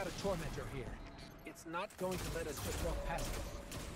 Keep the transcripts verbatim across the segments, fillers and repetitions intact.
got a tormentor here. It's not going to let us just walk past it.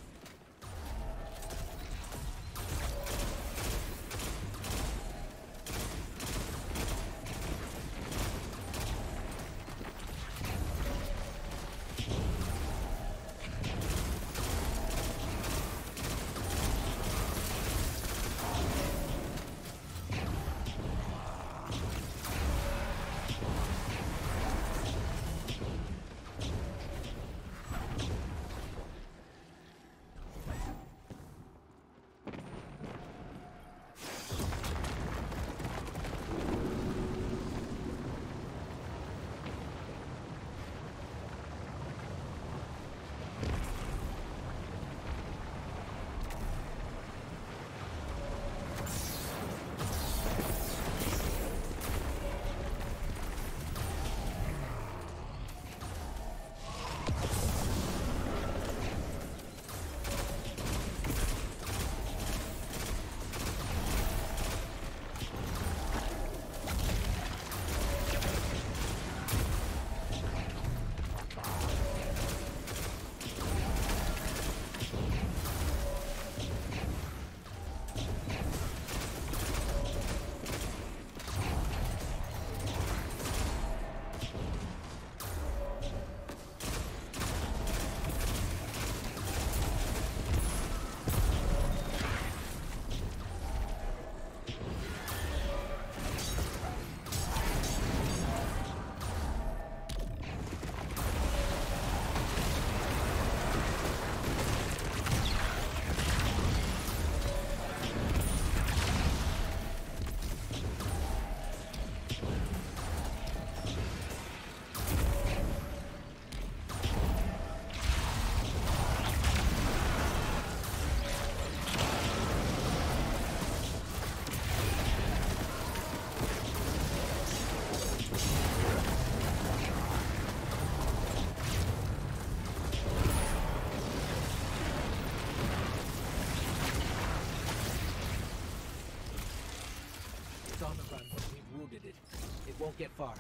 Won't get far.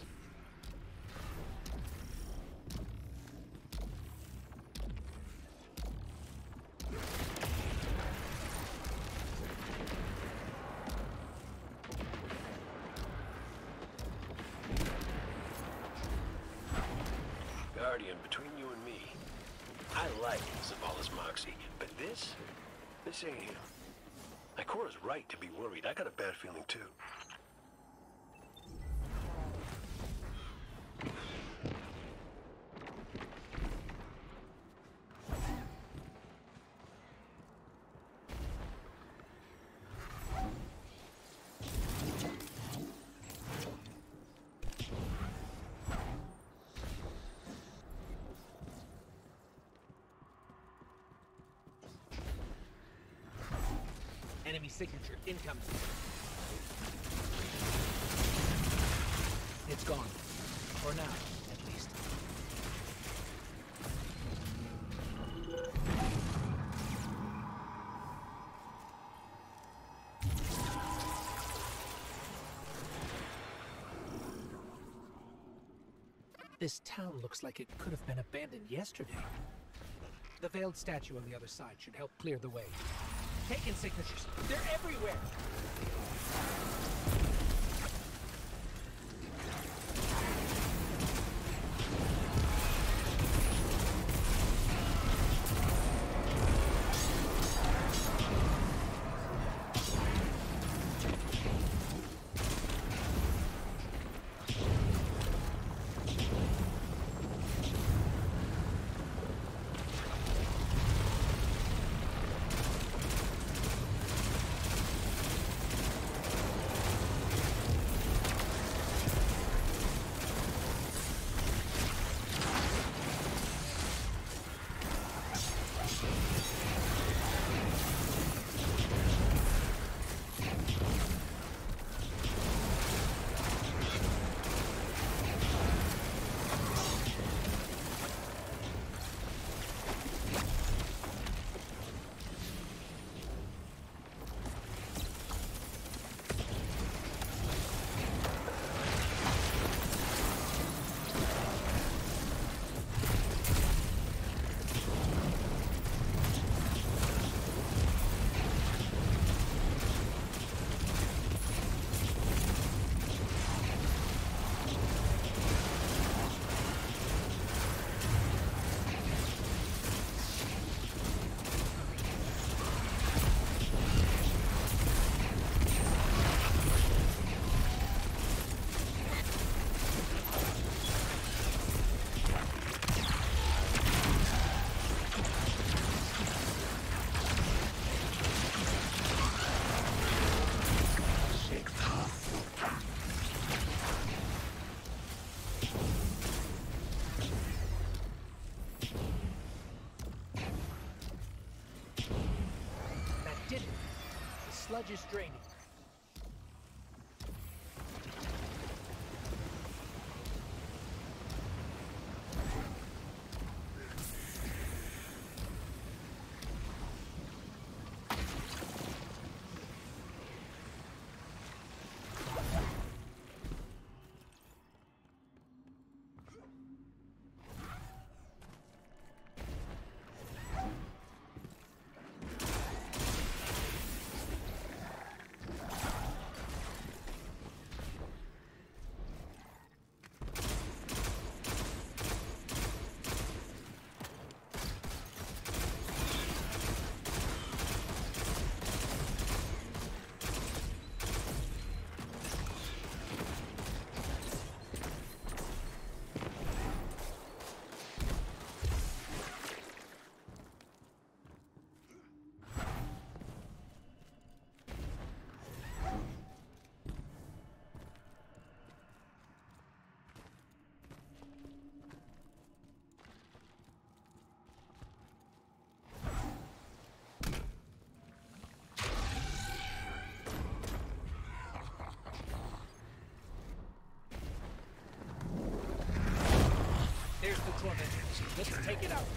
Guardian, between you and me, I like Zavala's moxie, but this, this ain't him. Ikora's right to be worried. I got a bad feeling too. Enemy signature incoming. It's gone. For now, at least. This town looks like it could have been abandoned yesterday. The veiled statue on the other side should help clear the way. Taken signatures. They're everywhere. did it. The sludge is draining. There's the torment. Let's take it out.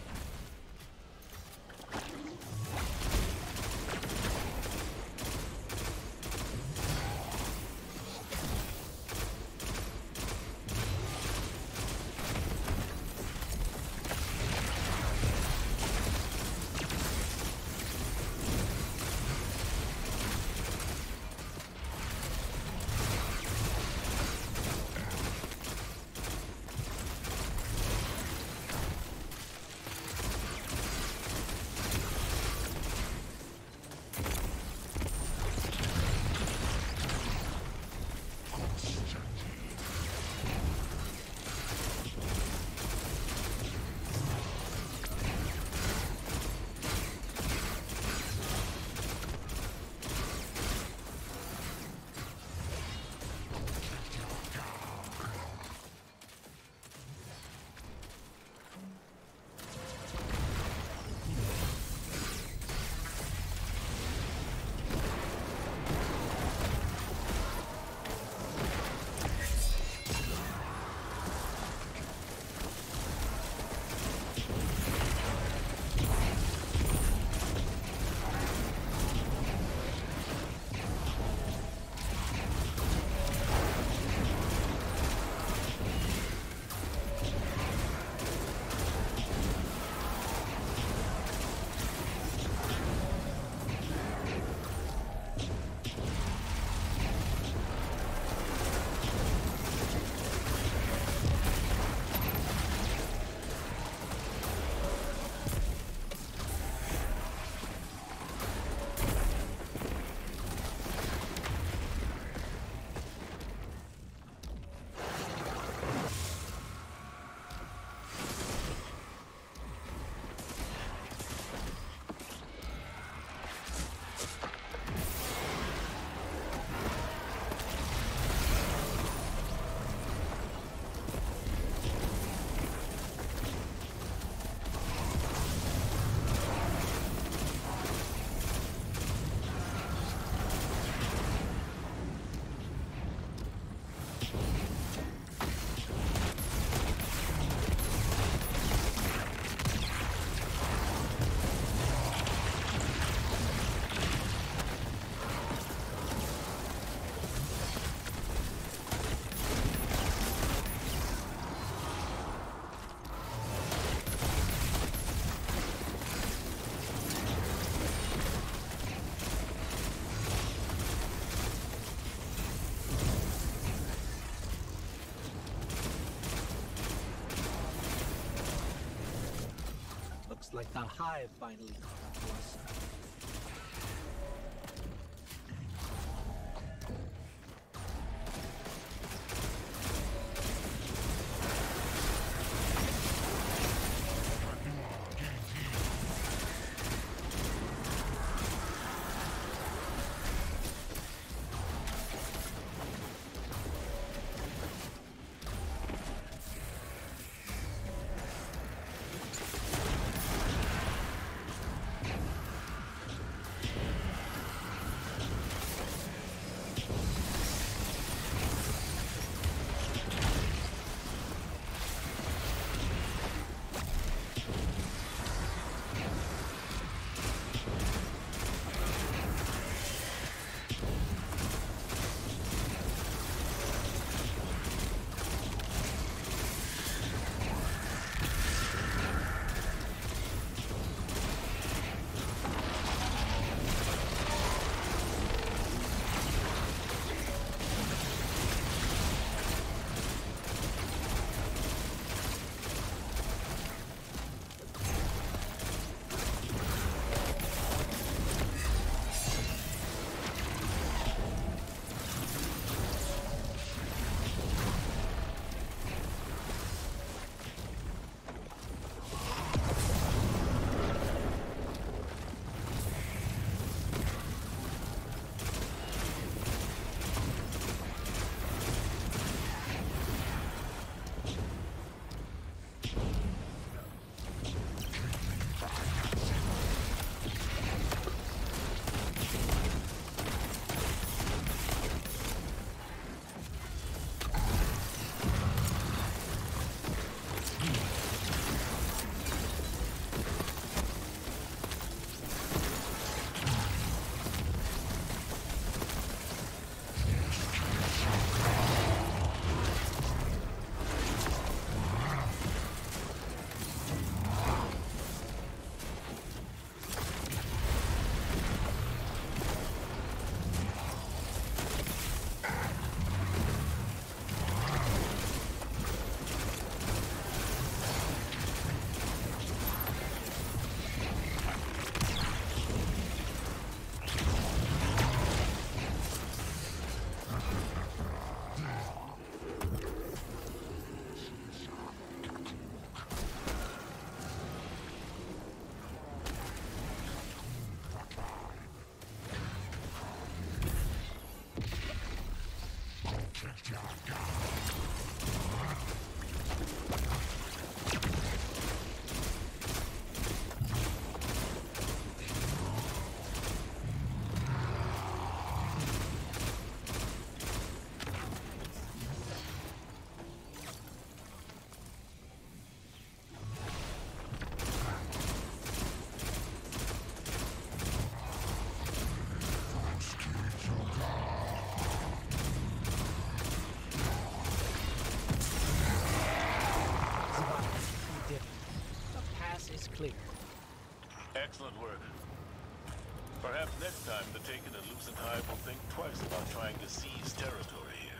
Like the hive finally caught up to us. Perhaps next time the Taken and Lucent Hive will think twice about trying to seize territory here.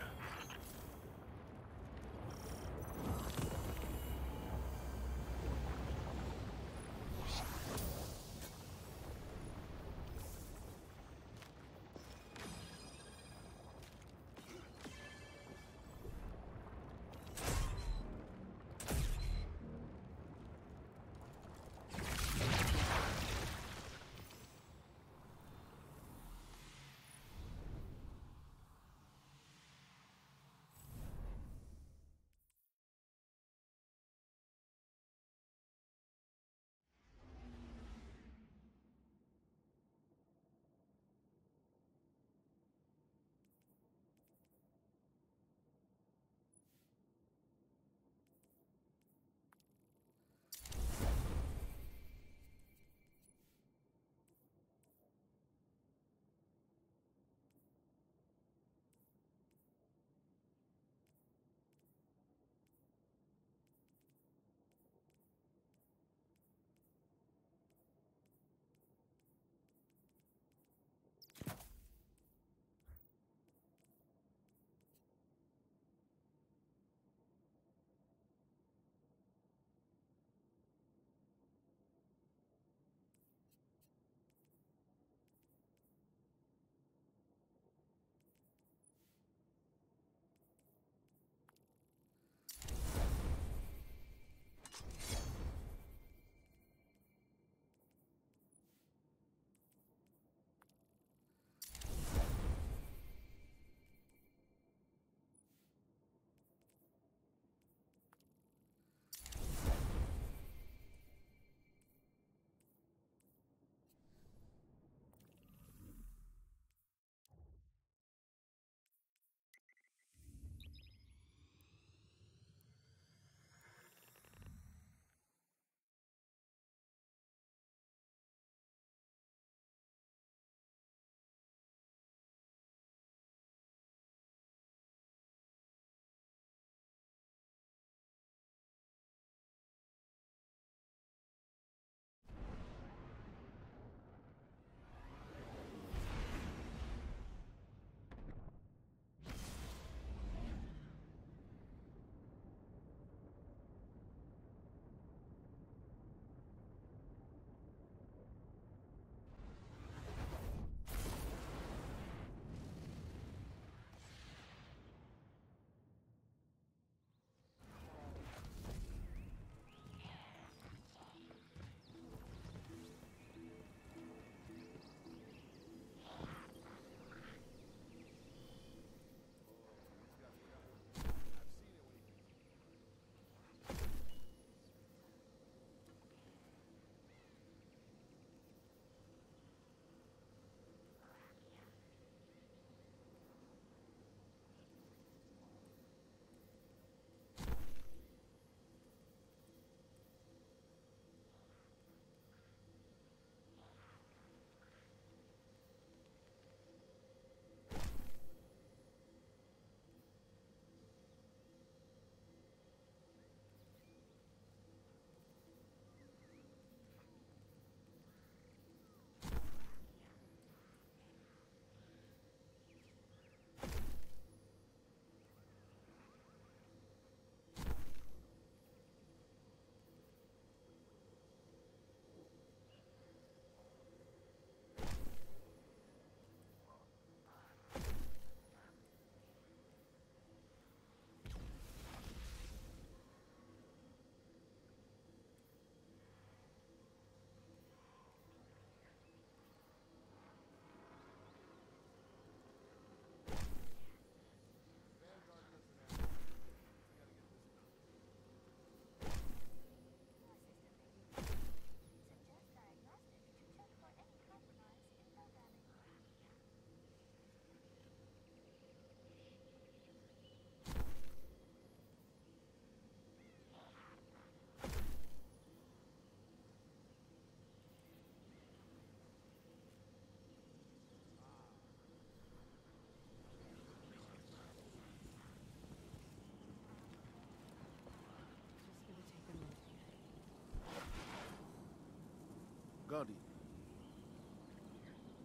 Gandhi.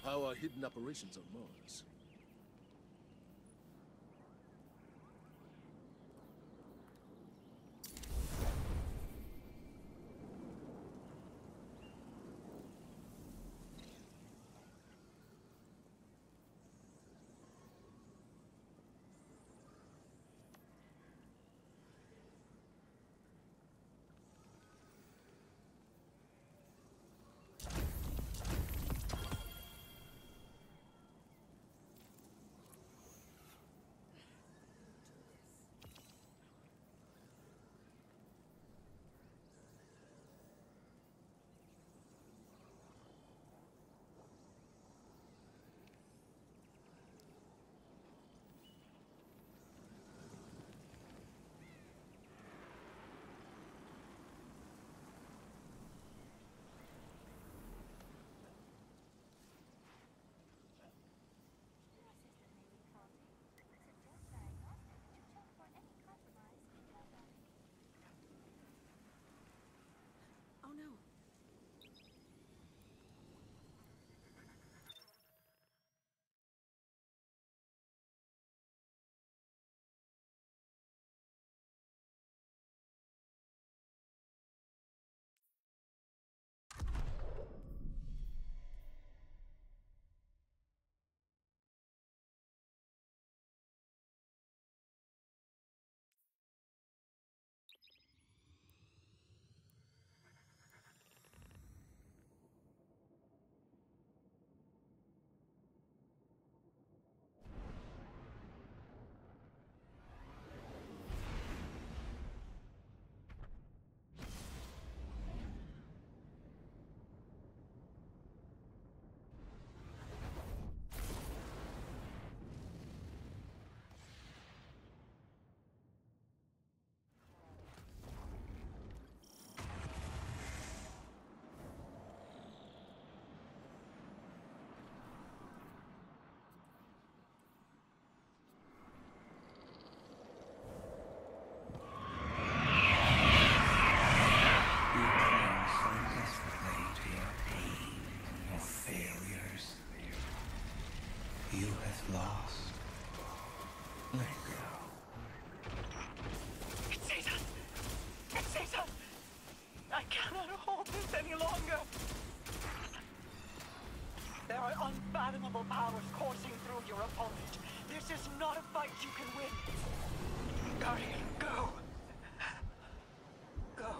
How are hidden operations on Mars? Oh no. You have lost. Let go. It's Satan! It's Satan! I cannot hold this any longer! There are unfathomable powers coursing through your opponent. This is not a fight you can win. Guardian, go! Go.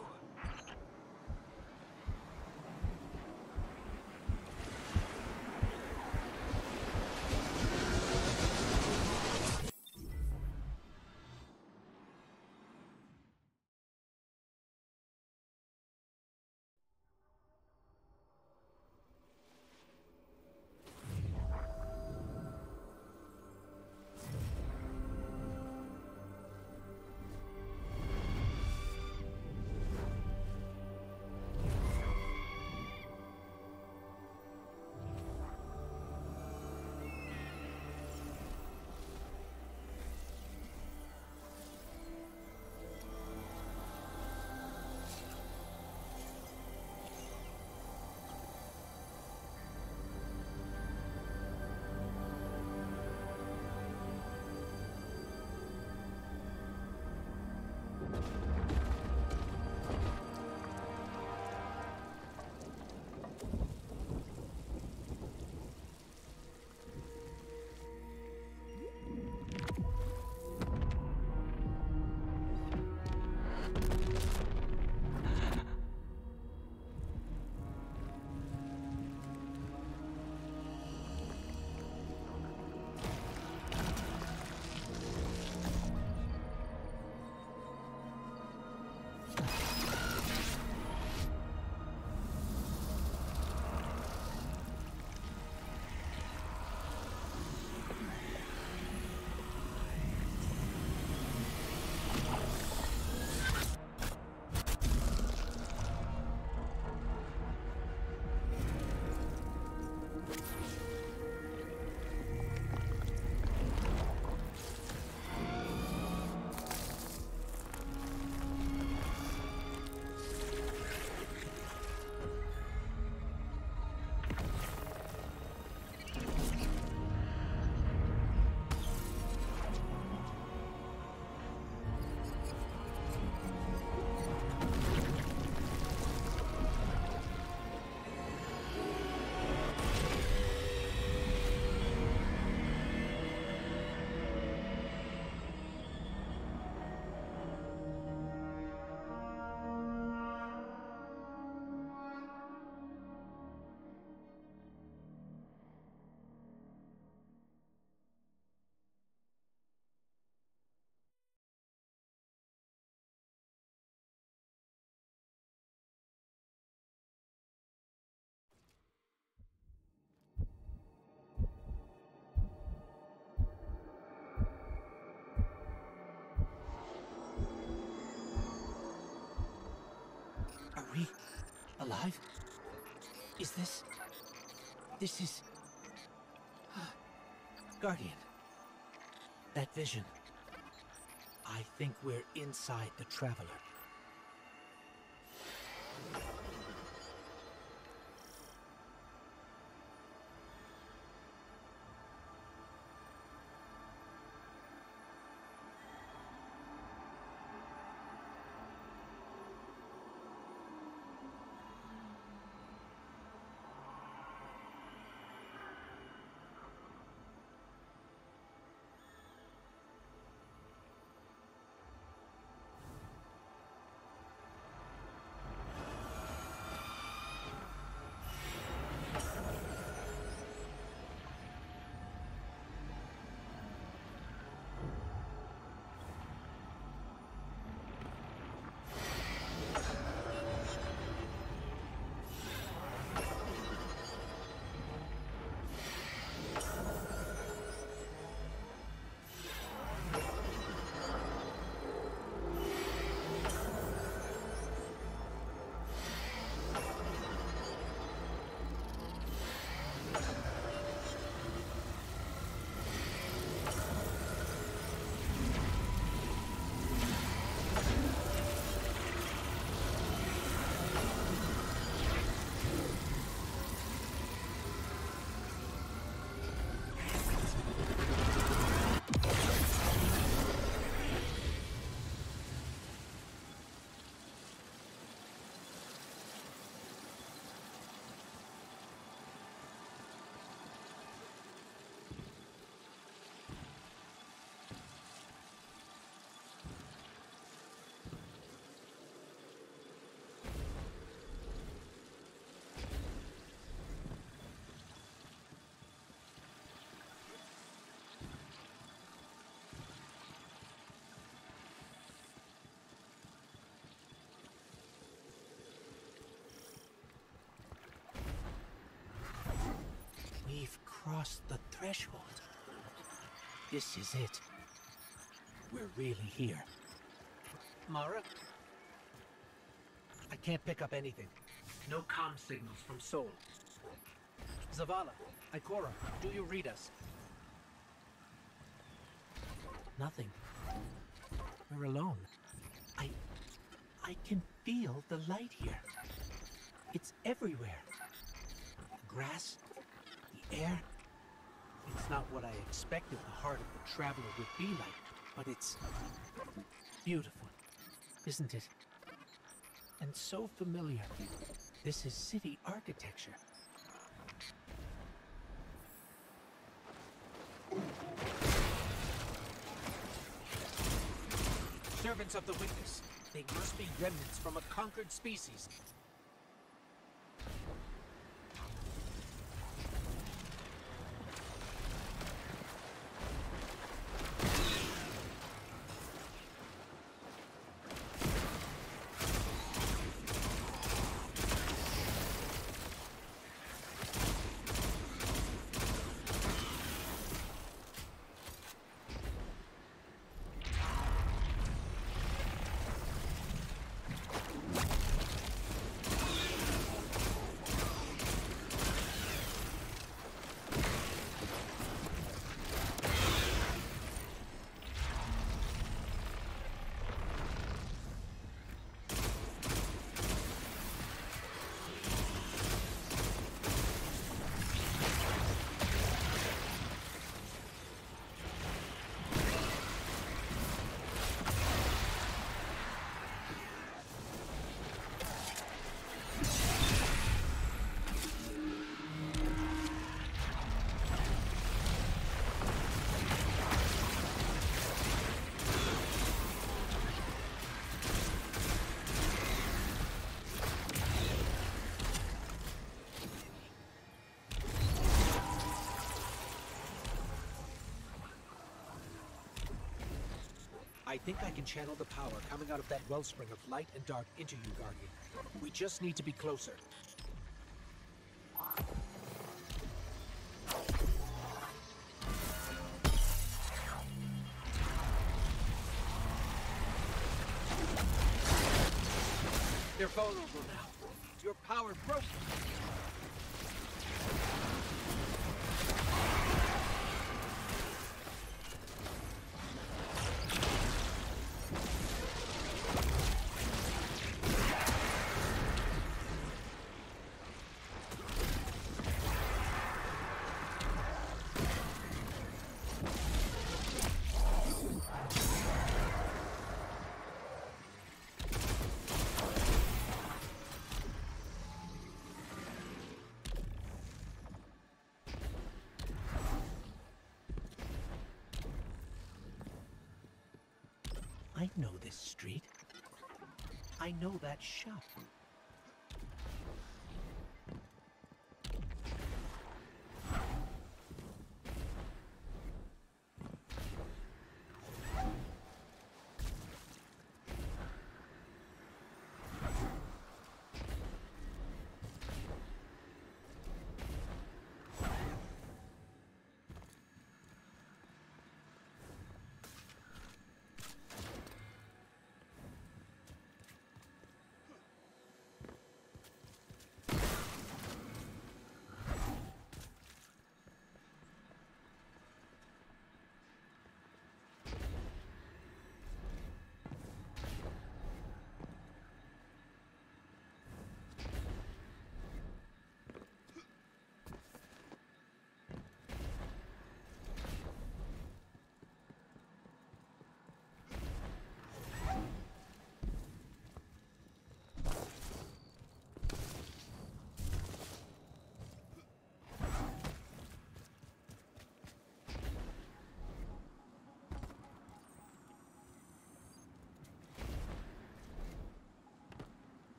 this? This is... Guardian. That vision. I think we're inside the Traveler. We've crossed the threshold. This is it. We're really here. Mara? I can't pick up anything. No comm signals from Sol. Zavala, Ikora, do you read us? Nothing. We're alone. I... I can feel the light here. It's everywhere. The grass, the air. It's not what I expected the heart of the Traveler would be like, but it's beautiful, isn't it? And so familiar. This is city architecture. Servants of the Witness. They must be remnants from a conquered species. I think I can channel the power coming out of that wellspring of light and dark into you, Guardian. We just need to be closer. They're vulnerable now. Your power broke them. I know this street. I know that shop.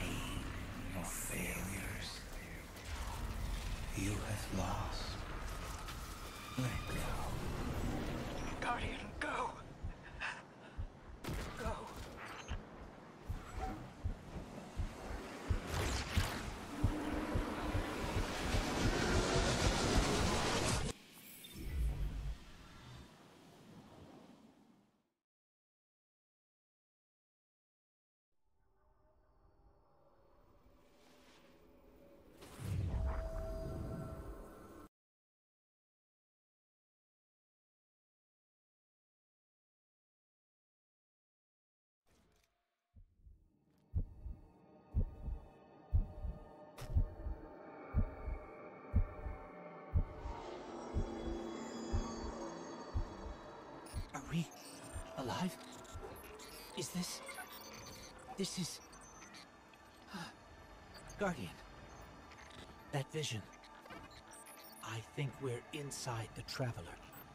You have lost. Let go. Guardian, go! Go. Are we alive? Is this... This is... Guardian. That vision. I think we're inside the Traveler.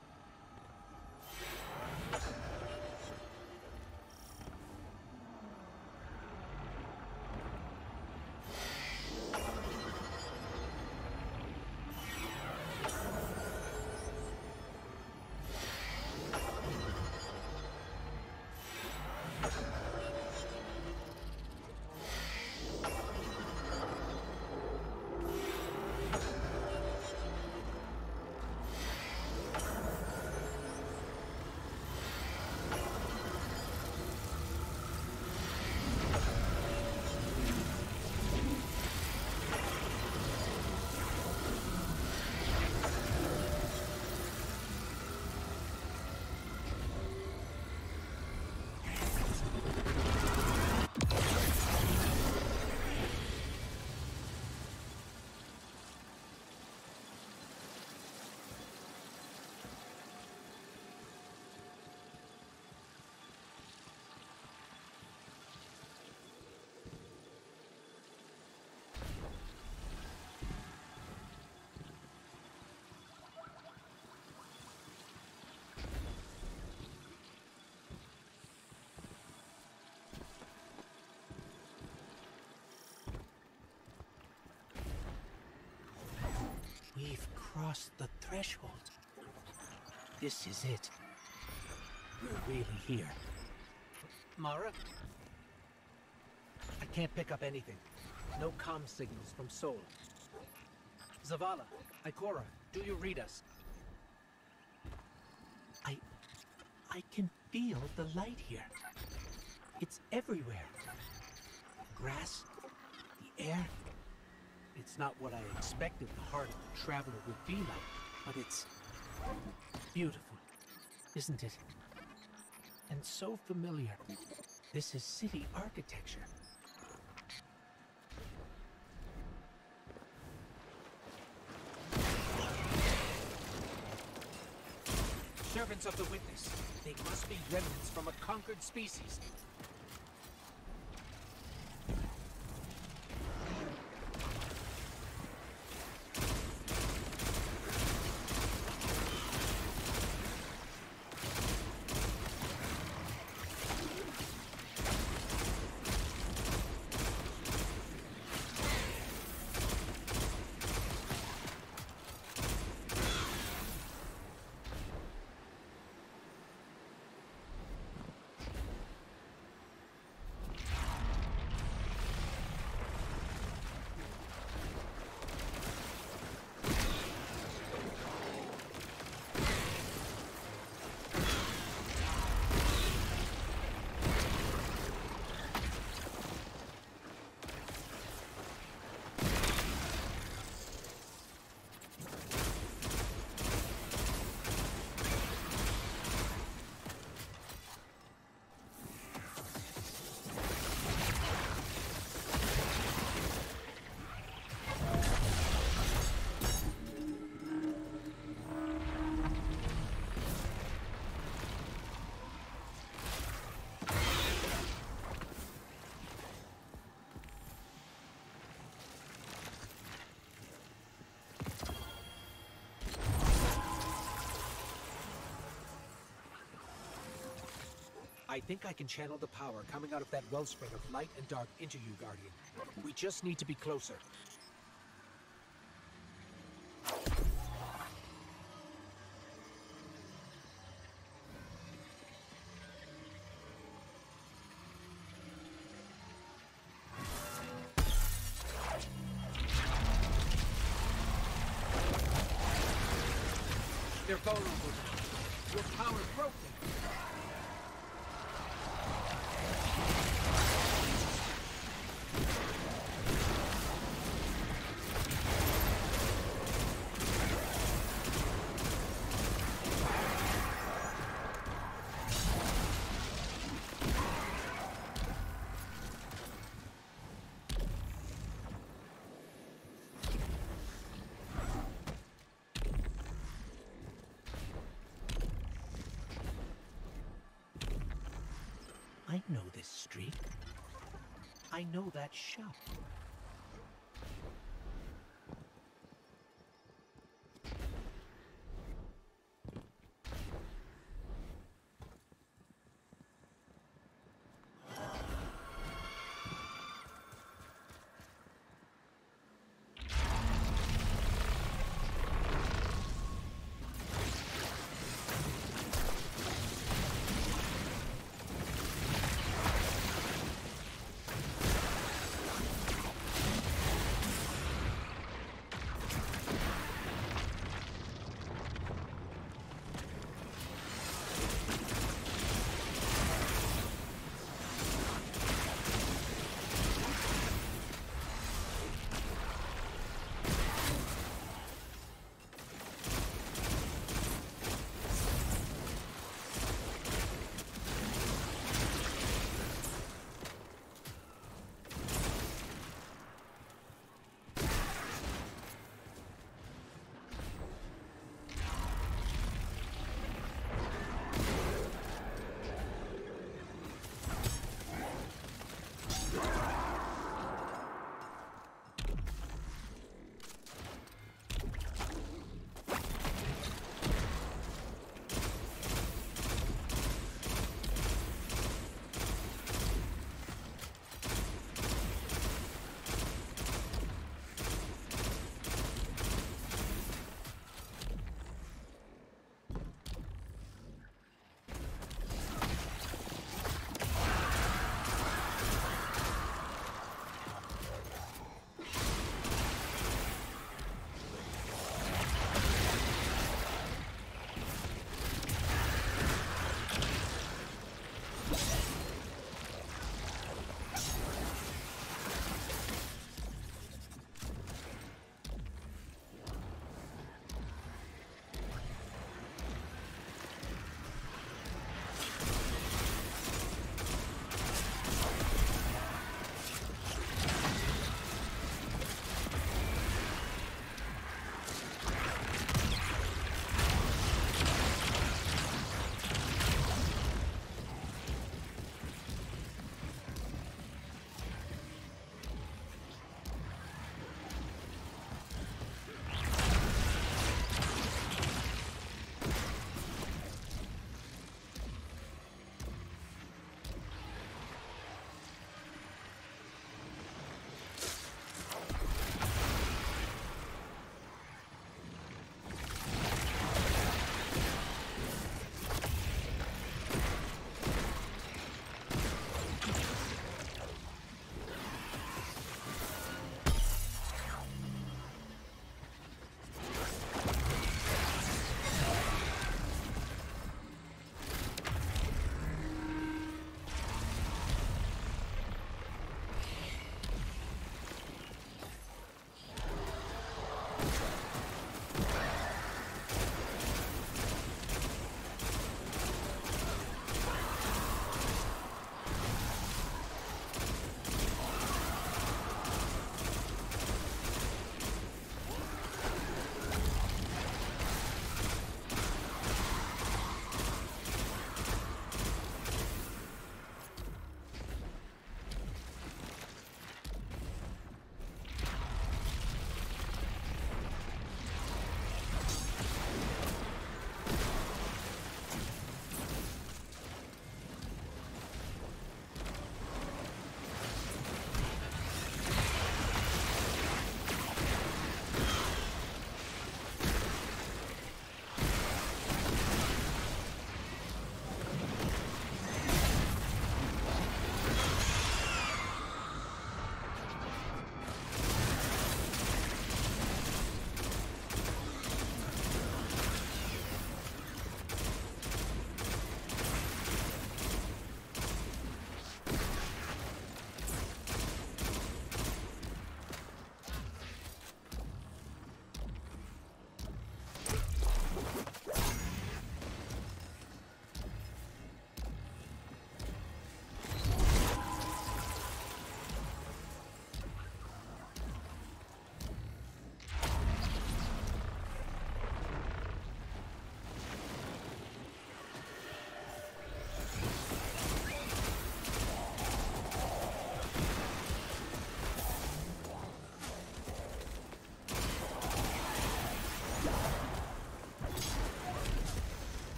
We've crossed the threshold. This is it. We're really here. Mara? I can't pick up anything. No comm signals from Sol. Zavala, Ikora, do you read us? I... I can feel the light here. It's everywhere. The grass, the air. It's not what I expected the heart of the Traveler would be like, but it's beautiful, isn't it? And so familiar. This is city architecture. Servants of the Witness. They must be remnants from a conquered species. I think I can channel the power coming out of that wellspring of light and dark into you, Guardian. We just need to be closer. They're vulnerable. Your power's broken. I know this street. I know that shop.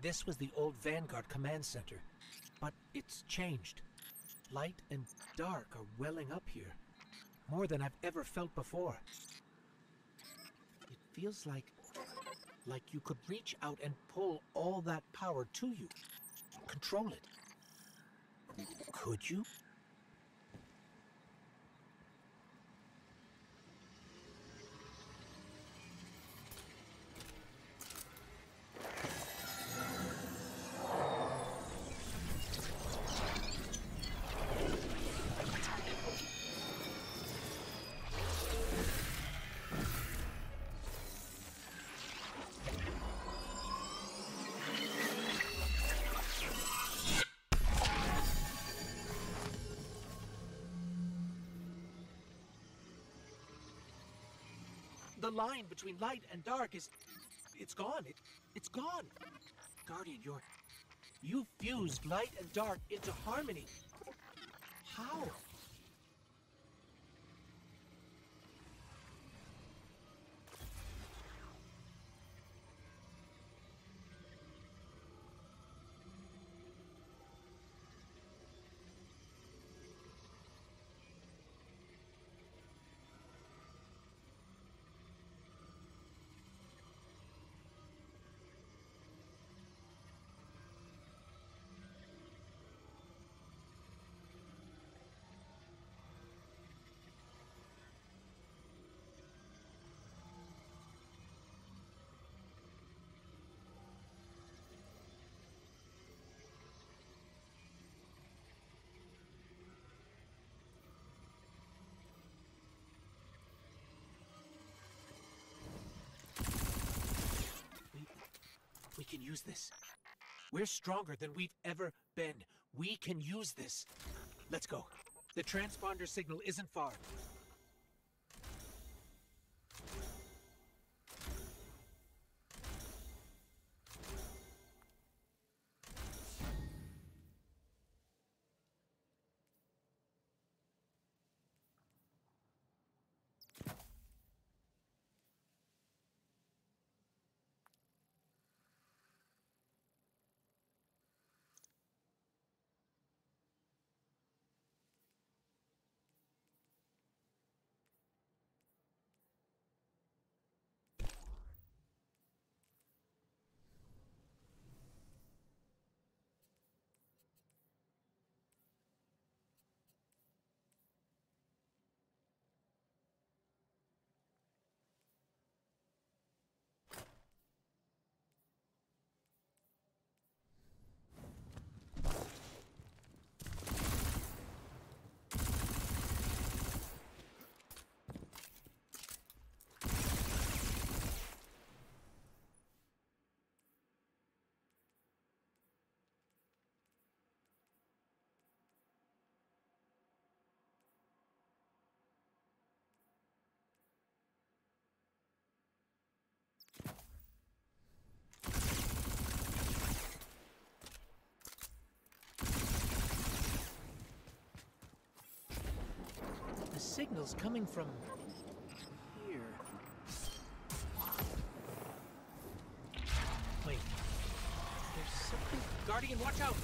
this was the old Vanguard command center, but it's changed. Light and dark are welling up here, more than I've ever felt before. It feels like, like you could reach out and pull all that power to you, control it. Could you? The line between light and dark is... it's gone. It, it's gone. Guardian, you're... you fused light and dark into harmony. How? We can use this. We're stronger than we've ever been. We can use this. Let's go. The transponder signal isn't far. The signal's coming from here. Wait. There's something... Guardian, watch out!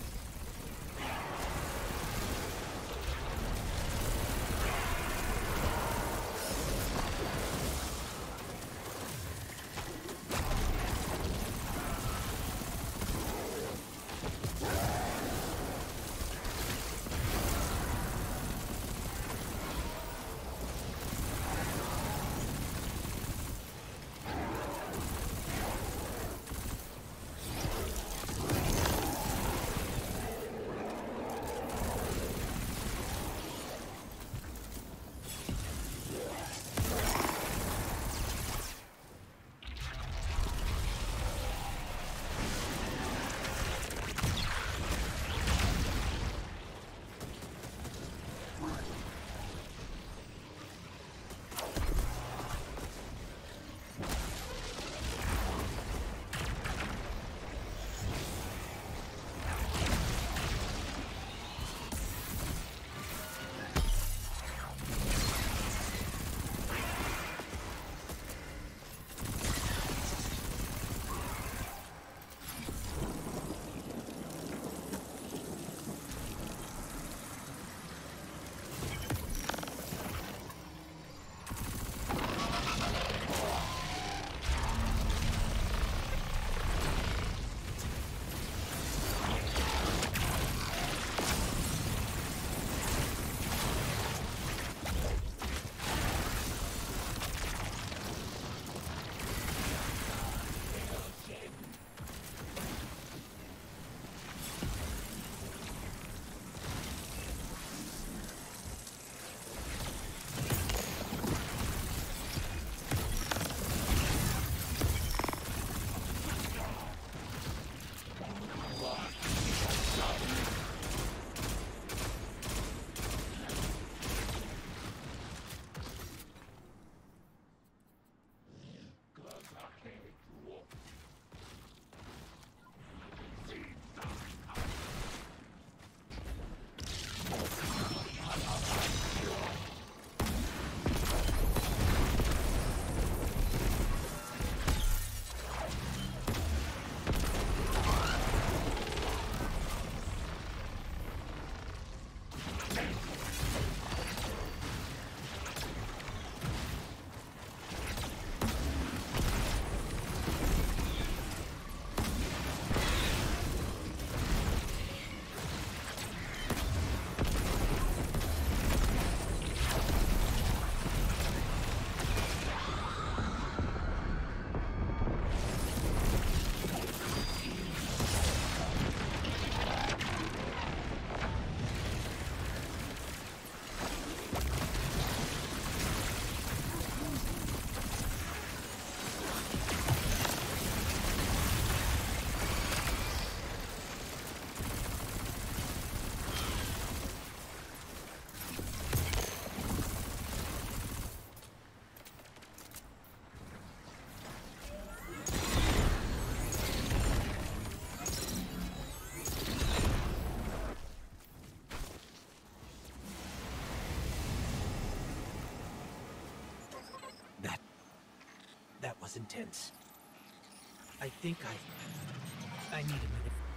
was intense. I think I... I need a minute.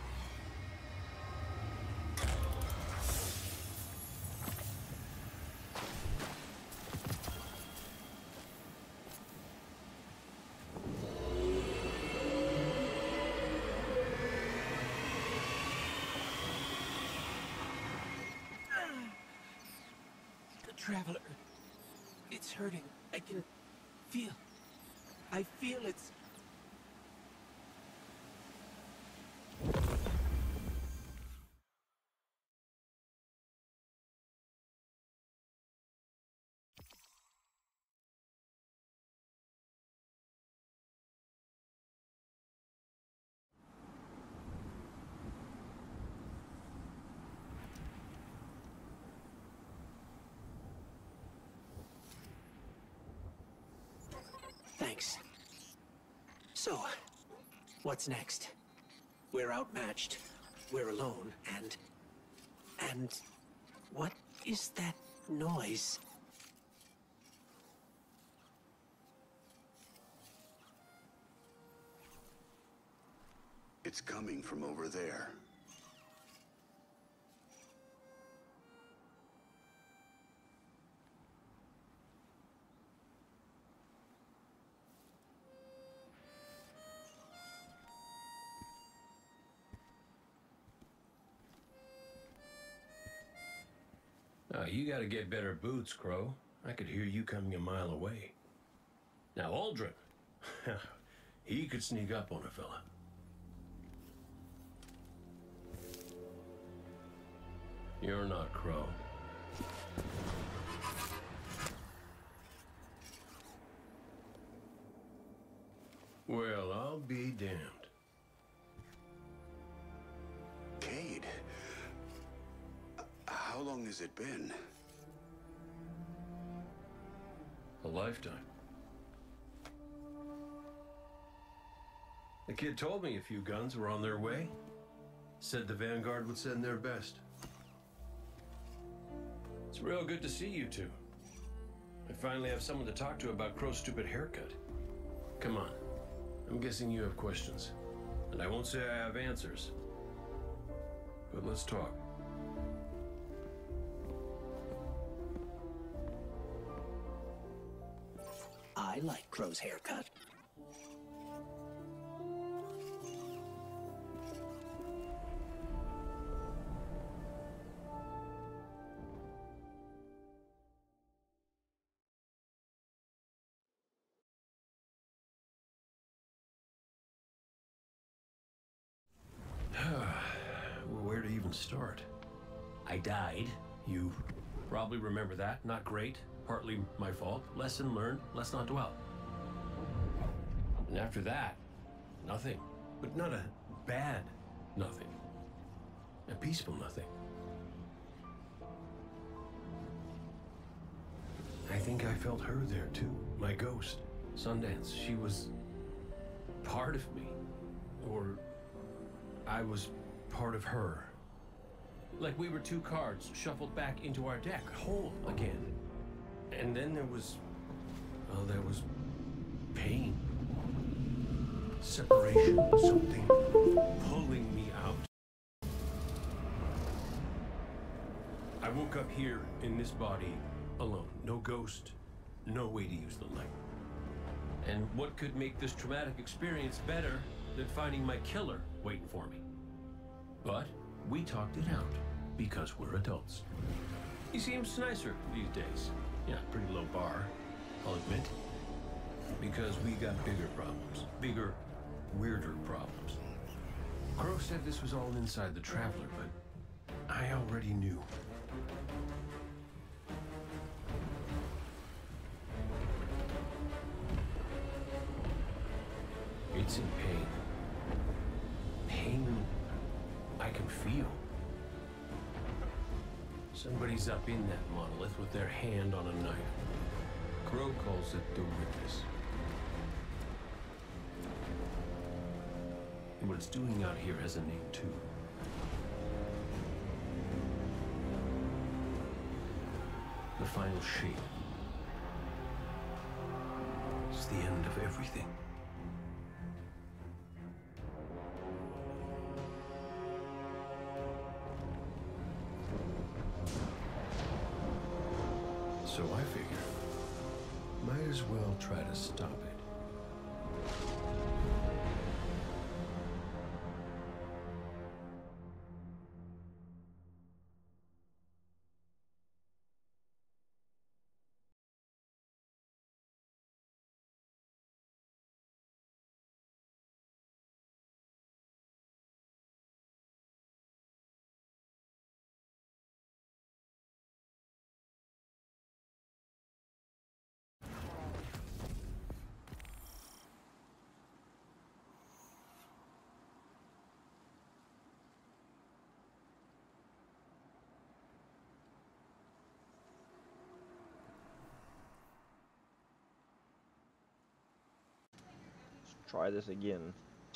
Traveler, it's hurting. I can feel. I feel it's... Thanks. So, what's next? We're outmatched. We're alone, and... And... what is that noise? It's coming from over there. Uh, you gotta get better boots, Crow. I could hear you coming a mile away. Now, Aldrin, he could sneak up on a fella. You're not Crow. Well, I'll be damned. Cade. How long has it been? A lifetime. The kid told me a few guns were on their way. Said the Vanguard would send their best. It's real good to see you two. I finally have someone to talk to about Crow's stupid haircut. Come on. I'm guessing you have questions. And I won't say I have answers. But let's talk. I like Crow's haircut. Well, where to even start? I died. You probably remember that. Not great. Partly my fault. Lesson learned. Let's not dwell. And after that, nothing. But not a bad nothing. A peaceful nothing. I think I felt her there too. My ghost. Sundance. She was part of me. Or I was part of her. Like we were two cards shuffled back into our deck, whole again. And then there was, well, there was pain. Separation, something pulling me out. I woke up here in this body alone. No ghost, no way to use the light. And what could make this traumatic experience better than finding my killer waiting for me? But we talked it out because we're adults. He seems nicer these days. Yeah, pretty low bar, I'll admit. Because we got bigger problems. Bigger, weirder problems. Crow said this was all inside the Traveler, but I already knew. It's in pain. Pain I can feel. Somebody's up in that monolith with their hand on a knife. Crow calls it the Witness. And what it's doing out here has a name too. The final shape. It's the end of everything. as well try to stop it. Try this again.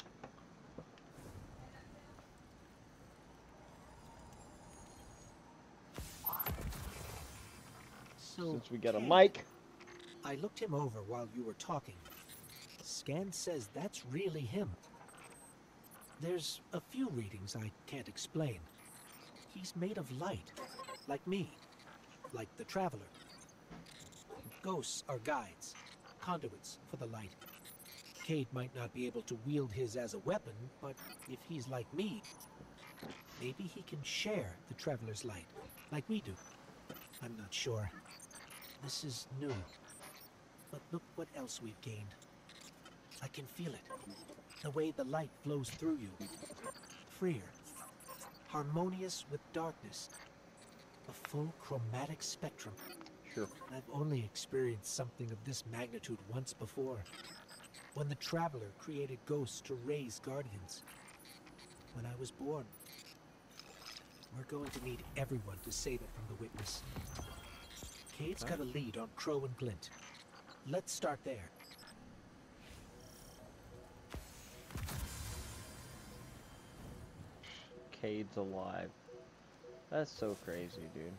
So, Since we got a Kate, mic. I looked him over while you were talking. Scan says that's really him. There's a few readings I can't explain. He's made of light, like me, like the Traveler. Ghosts are guides, conduits for the light. Cade might not be able to wield his as a weapon, but if he's like me, maybe he can share the Traveler's light, like we do. I'm not sure. This is new. But look what else we've gained. I can feel it. The way the light flows through you. Freer. Harmonious with darkness. A full chromatic spectrum. Sure. I've only experienced something of this magnitude once before. When the Traveler created ghosts to raise guardians. When I was born. We're going to need everyone to save it from the Witness. Cade's got a lead on Crow and Glint. Let's start there. Cade's alive. That's so crazy, dude.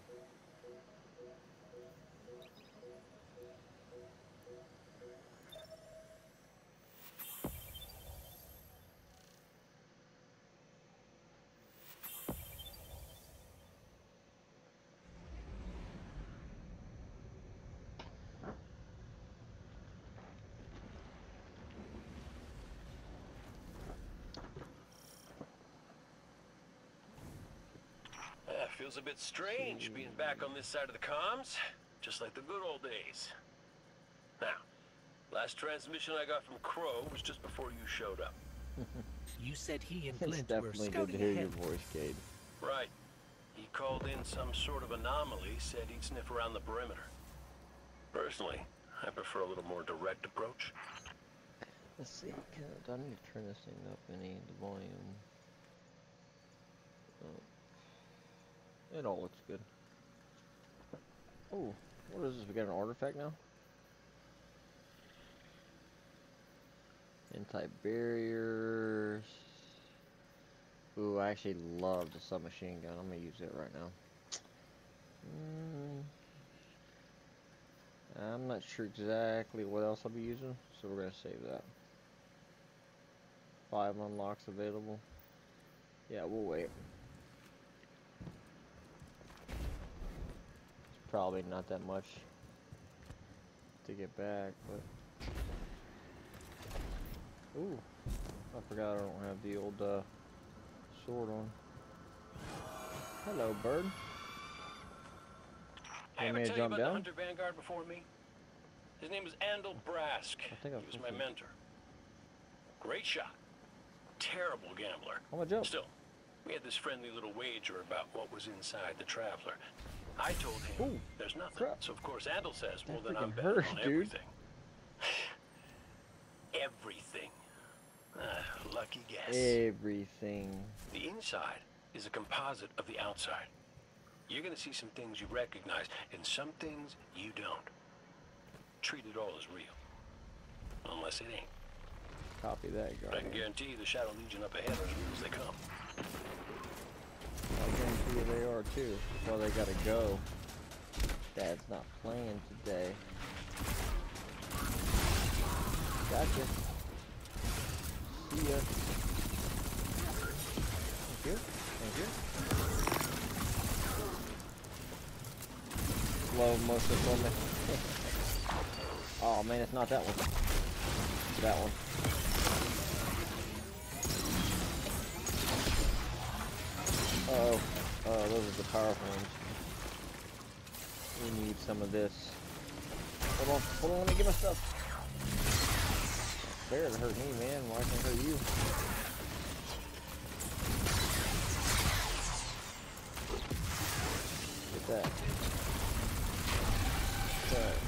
Feels a bit strange being back on this side of the comms, just like the good old days. Now, last transmission I got from Crow was just before you showed up. You said he and It's Glint were definitely good scouting to hear ahead. your voice, Cade. Right. He called in some sort of anomaly, said he'd sniff around the perimeter. Personally, I prefer a little more direct approach. Let's see. Can I, do I need to turn this thing up any the volume? Oh. It all looks good. Oh, what is this? We got an artifact now? Anti-barriers. Ooh, I actually love the submachine gun. I'm gonna use it right now. Mm, I'm not sure exactly what else I'll be using, so we're gonna save that. Five unlocks available. Yeah, we'll wait. Probably not that much to get back, but ooh, I forgot I don't have the old uh, sword on. Hello, bird. I Want ever me to tell you jump about the down? Hunter Vanguard before me? His name was Andal Brask. I think I've He was seen my some. mentor. Great shot. Terrible gambler. I'm gonna jump. Still, we had this friendly little wager about what was inside the Traveler. I told him Ooh, there's nothing. crap. So of course Andal says, well That then I'm freaking betting hurts, on dude. everything. Everything. Ah, lucky guess. Everything. The inside is a composite of the outside. You're gonna see some things you recognize, and some things you don't. Treat it all as real. Unless it ain't. Copy that, But I can guy. guarantee you the Shadow Legion up ahead are as real as they come. I guarantee you they are too. Well, they gotta go. Dad's not playing today. Gotcha. See ya. Thank you. Thank you. Slow motion for me. Oh Oh man, it's not that one. It's that one. Uh oh. Oh, those are the powerful ones. We need some of this. Hold on, hold on, let me get my stuff. Fair to hurt me, man. Why can't I hurt you? Get that. Get that.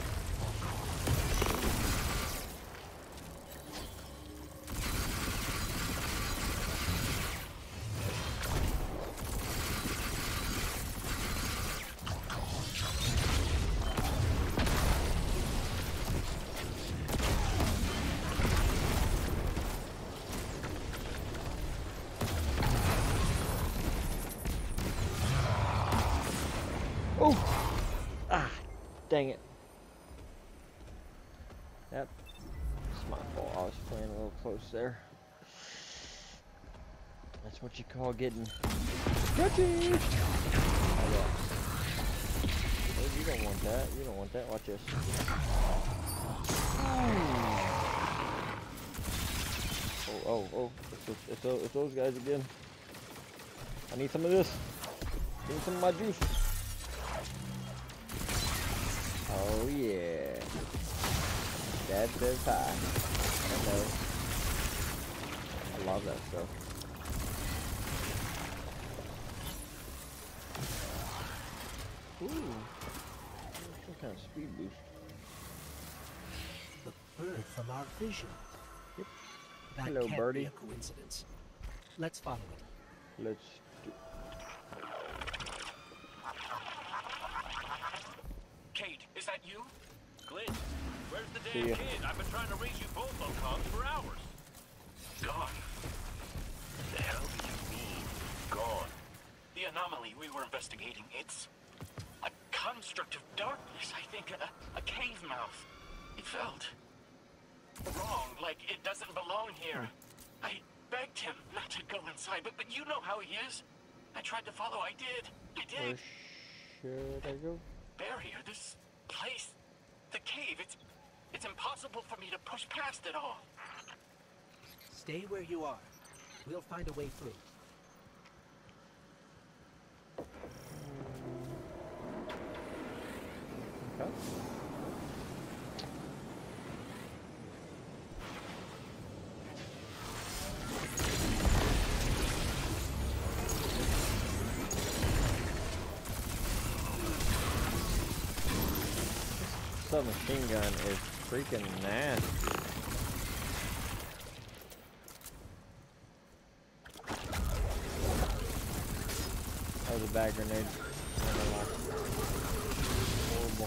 Oh! Ah! Dang it. Yep. It's my fault. I was playing a little close there. That's what you call getting sketchy! Oh, you don't want that. You don't want that. Watch this. Oh, oh, oh. It's, it's, it's, those, it's those guys again. I need some of this. Give me some of my juice. Oh yeah. Dad says hi. I know. I love that stuff. Ooh. Some kind of speed boost. The bird from our vision. Yep. That Hello, can't birdie. be a coincidence. Let's follow it. Let's do. Kate, is that you? Clint, where's the See damn ya. kid? I've been trying to reach you both on comms for hours. Gone. The hell do you mean, gone? The anomaly we were investigating, it's a construct of darkness, I think, a, a cave mouth. It felt wrong, like it doesn't belong here. I begged him not to go inside, but, but you know how he is. I tried to follow, I did, I did. Where should I go? Barrier, this place, the cave, it's it's impossible for me to push past it all. Stay where you are. We'll find a way through. Okay. Submachine gun is freaking nasty. That was a bad grenade. I don't know why. Horrible.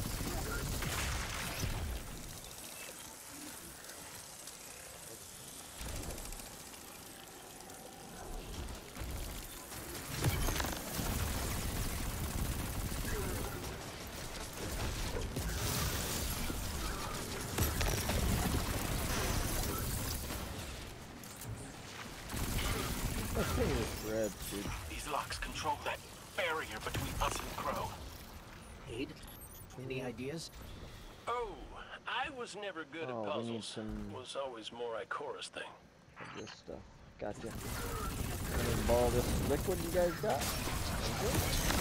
That thing is red, dude. These locks control that barrier between us and Crow. Aid? Any ideas? Oh, I was never good Oh, at we need puzzles. some- Was always more Ikora's thing. This stuff. Gotcha. Let me borrow this liquid you guys got. Okay.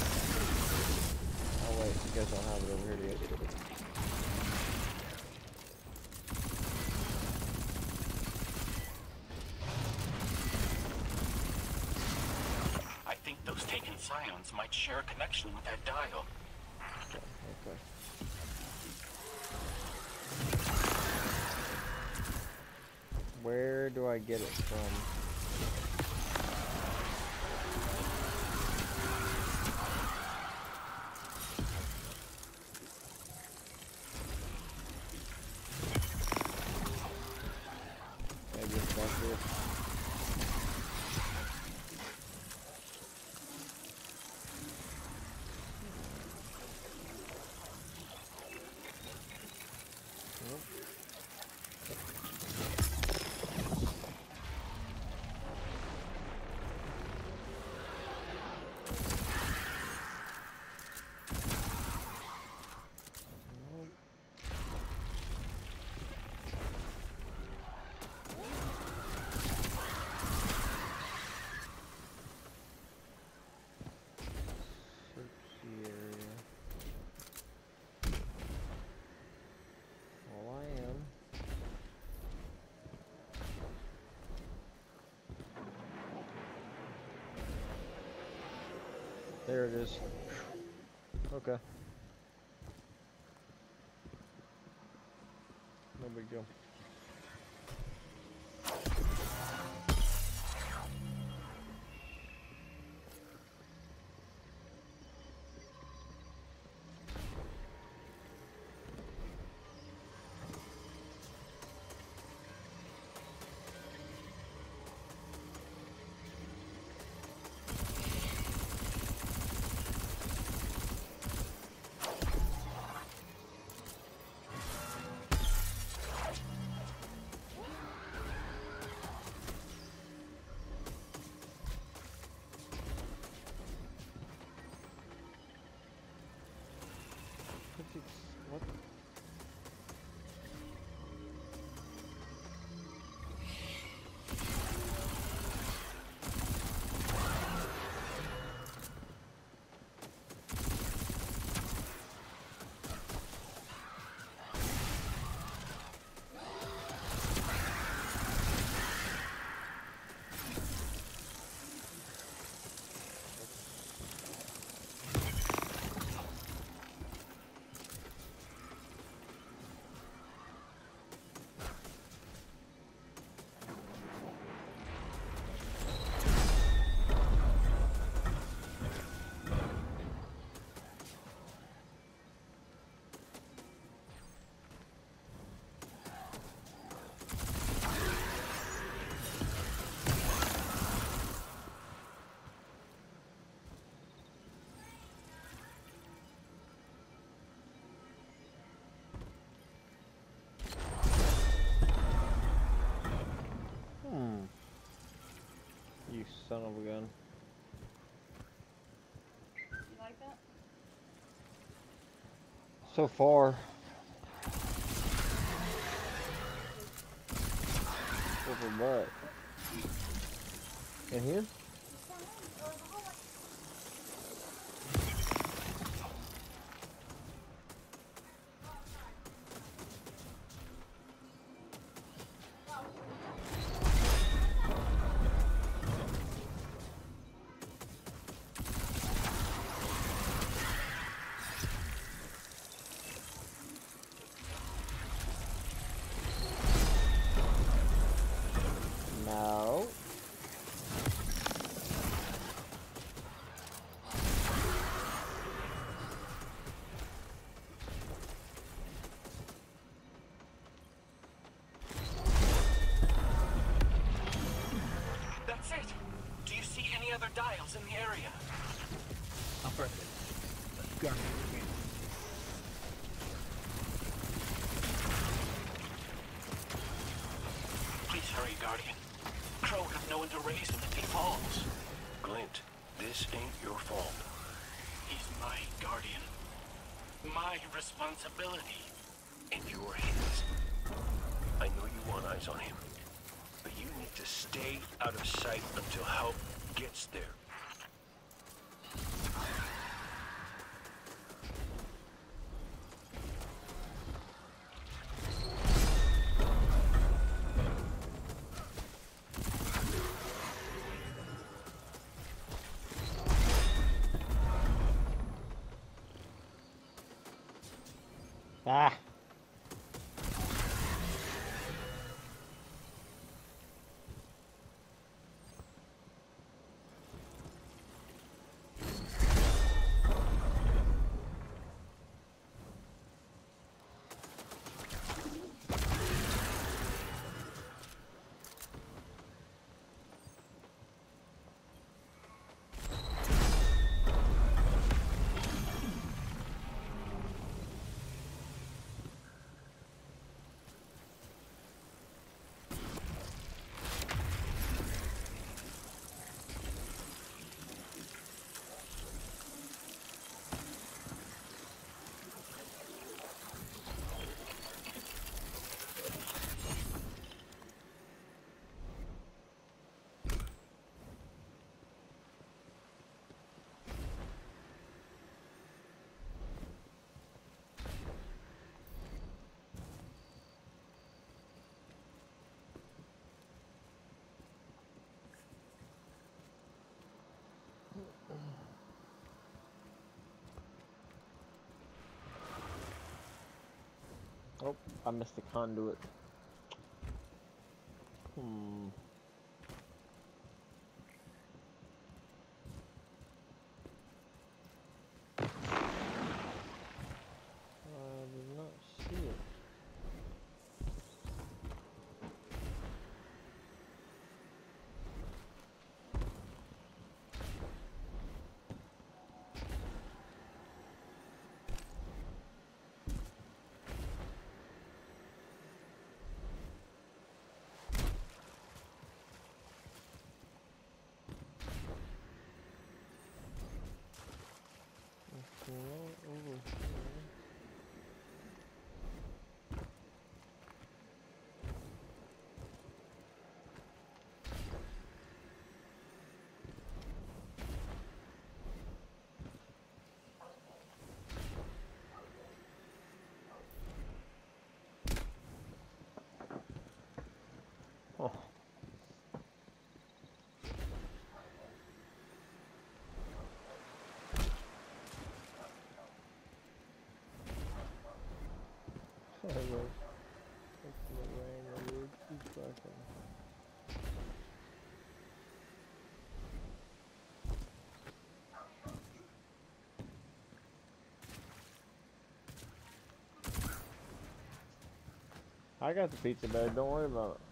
Oh wait, you guys don't have it over here, do you? I think those taken scions might share a connection with that dial. Okay, okay. Where do I get it from? Maybe it's back here. Nope. There it is. Okay. No big deal. What? Hmm. You son of a gun. You like that? So far. Over butt. In here? No. That's it. Do you see any other dials in the area? Affirmative. Guard. Please hurry, Guardian. Crow have no one to raise him if he falls. Glint, this ain't your fault. He's my guardian. My responsibility. And you're his. I know you want eyes on him, but you need to stay out of sight until help gets there. Ah. Oh, I missed the conduit. Hmm. I did not see it. It's not over here. Oh. Hello. It's the rain, the weird keep barking. I got the pizza bag, don't worry about it.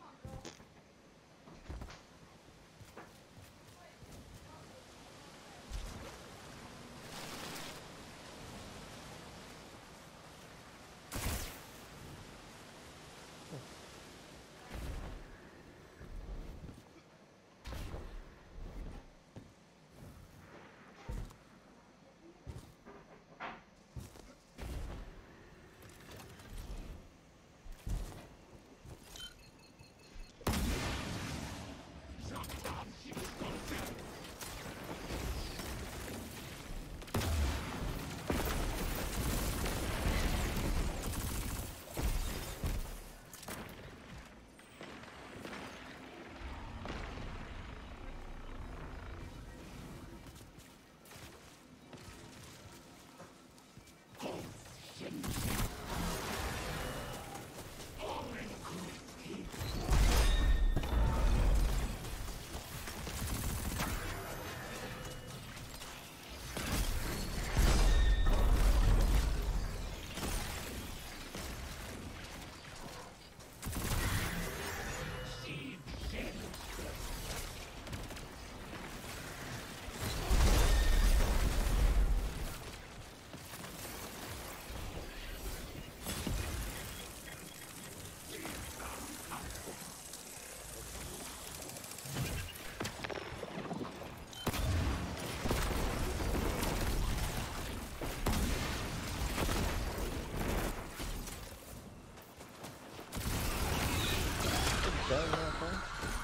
Done that thing?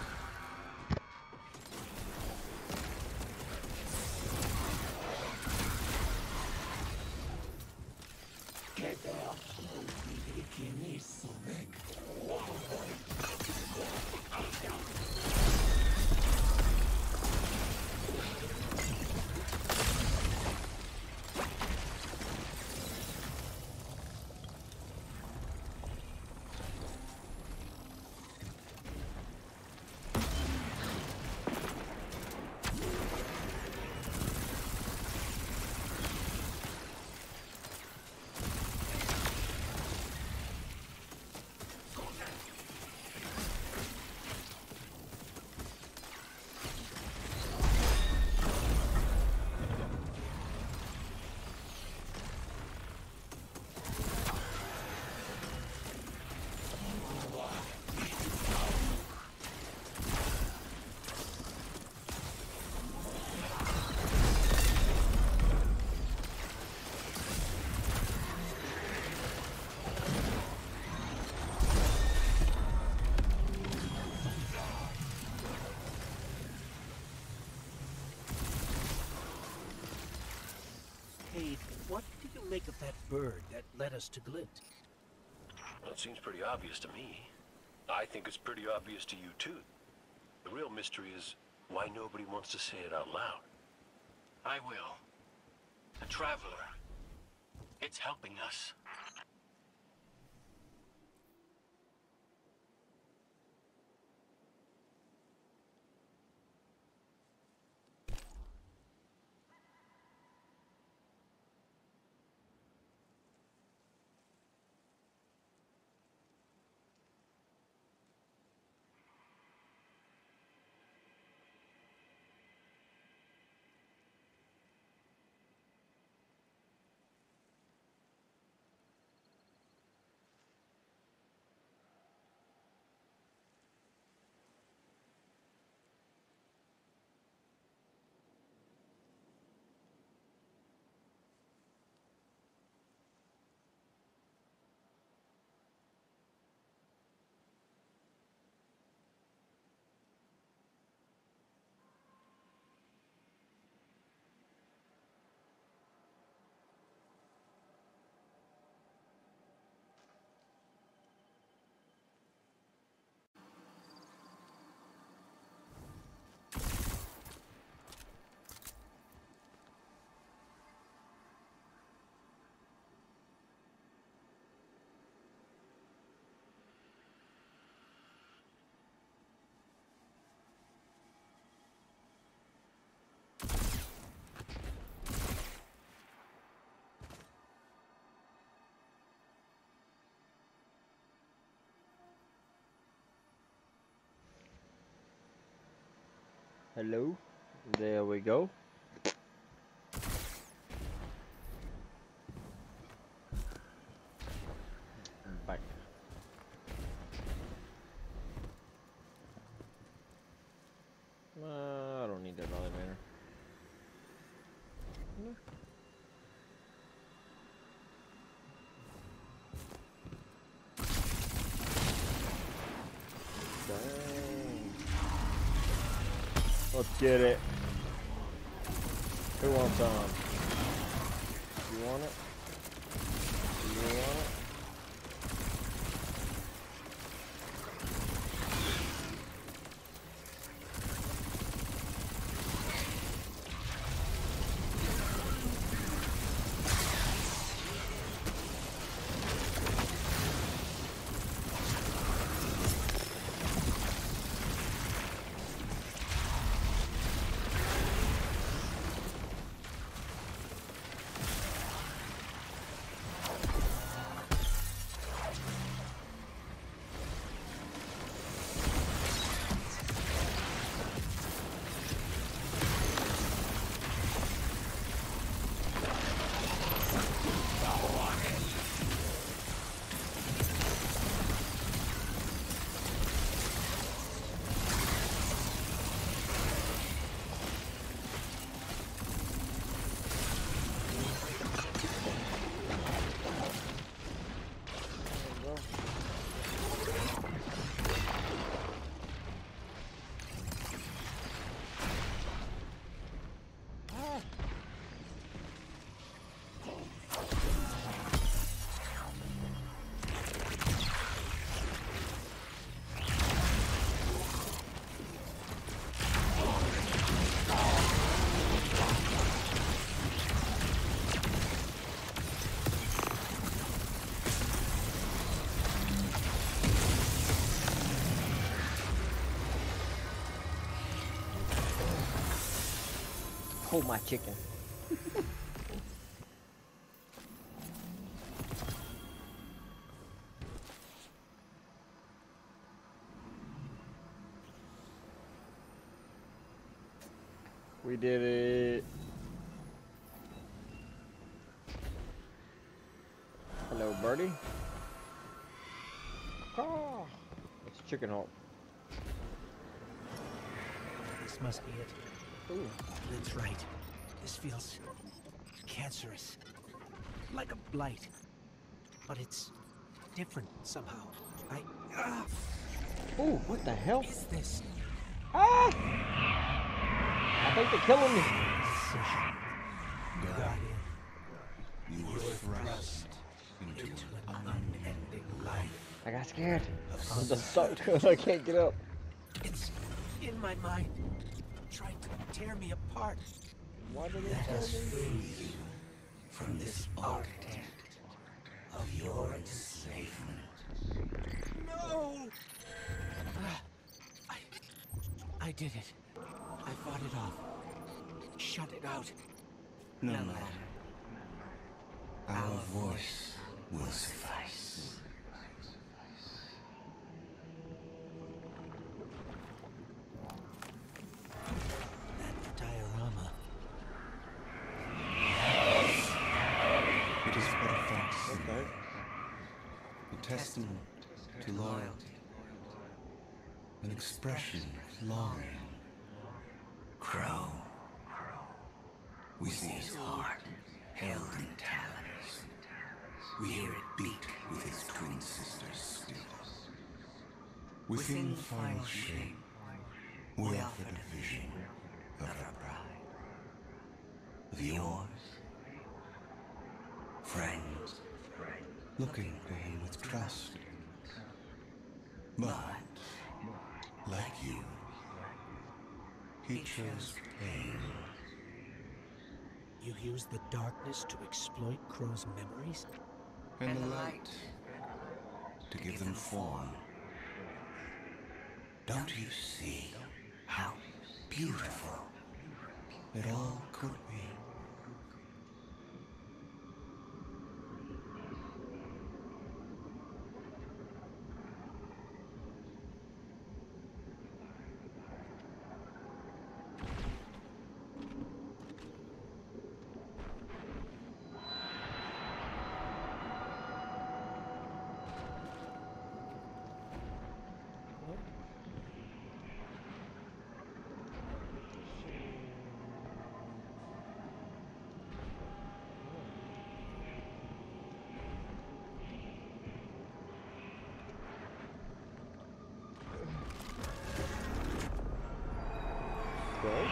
Hey, what do you make of that bird that led us to Glint? Well, it seems pretty obvious to me. I think it's pretty obvious to you, too. The real mystery is why nobody wants to say it out loud. I will. The Traveler. It's helping us. Hello? There we go. I'm back. Uh, I don't need that other manner. No. Dang. Let's get it. Who wants some? You want it? You want it? Hold my chicken. We did it. Hello, birdie. Oh, it's Chicken Hawk. This must be it. Ooh. That's right. This feels cancerous. Like a blight. But it's different somehow. I... Ah! Ooh, what the hell? What is this? Ah! I think they're killing me. God in. You were thrust into Into an unending life. I got scared. I'm just stuck because I can't get up. It's in my mind. Trying to tear me apart. Why did they Let tell us me? free you from this architect of your enslavement. No! Ah, I... I did it. I fought it off. Shut it out. no matter. Our voice will suffice. That diorama. It is but a fantasy, Okay. a testament to loyalty, an expression of longing. Crow. We see his heart held in talons. We hear it beat with his twin sister's spirit. Within the final shape, we offer the vision of our bride. Of yours. Friends, looking to him with trust. But, like you, he chose pain. You use the darkness to exploit Crow's memories? And the light to give them form. Don't you see how beautiful it all could be? Crow?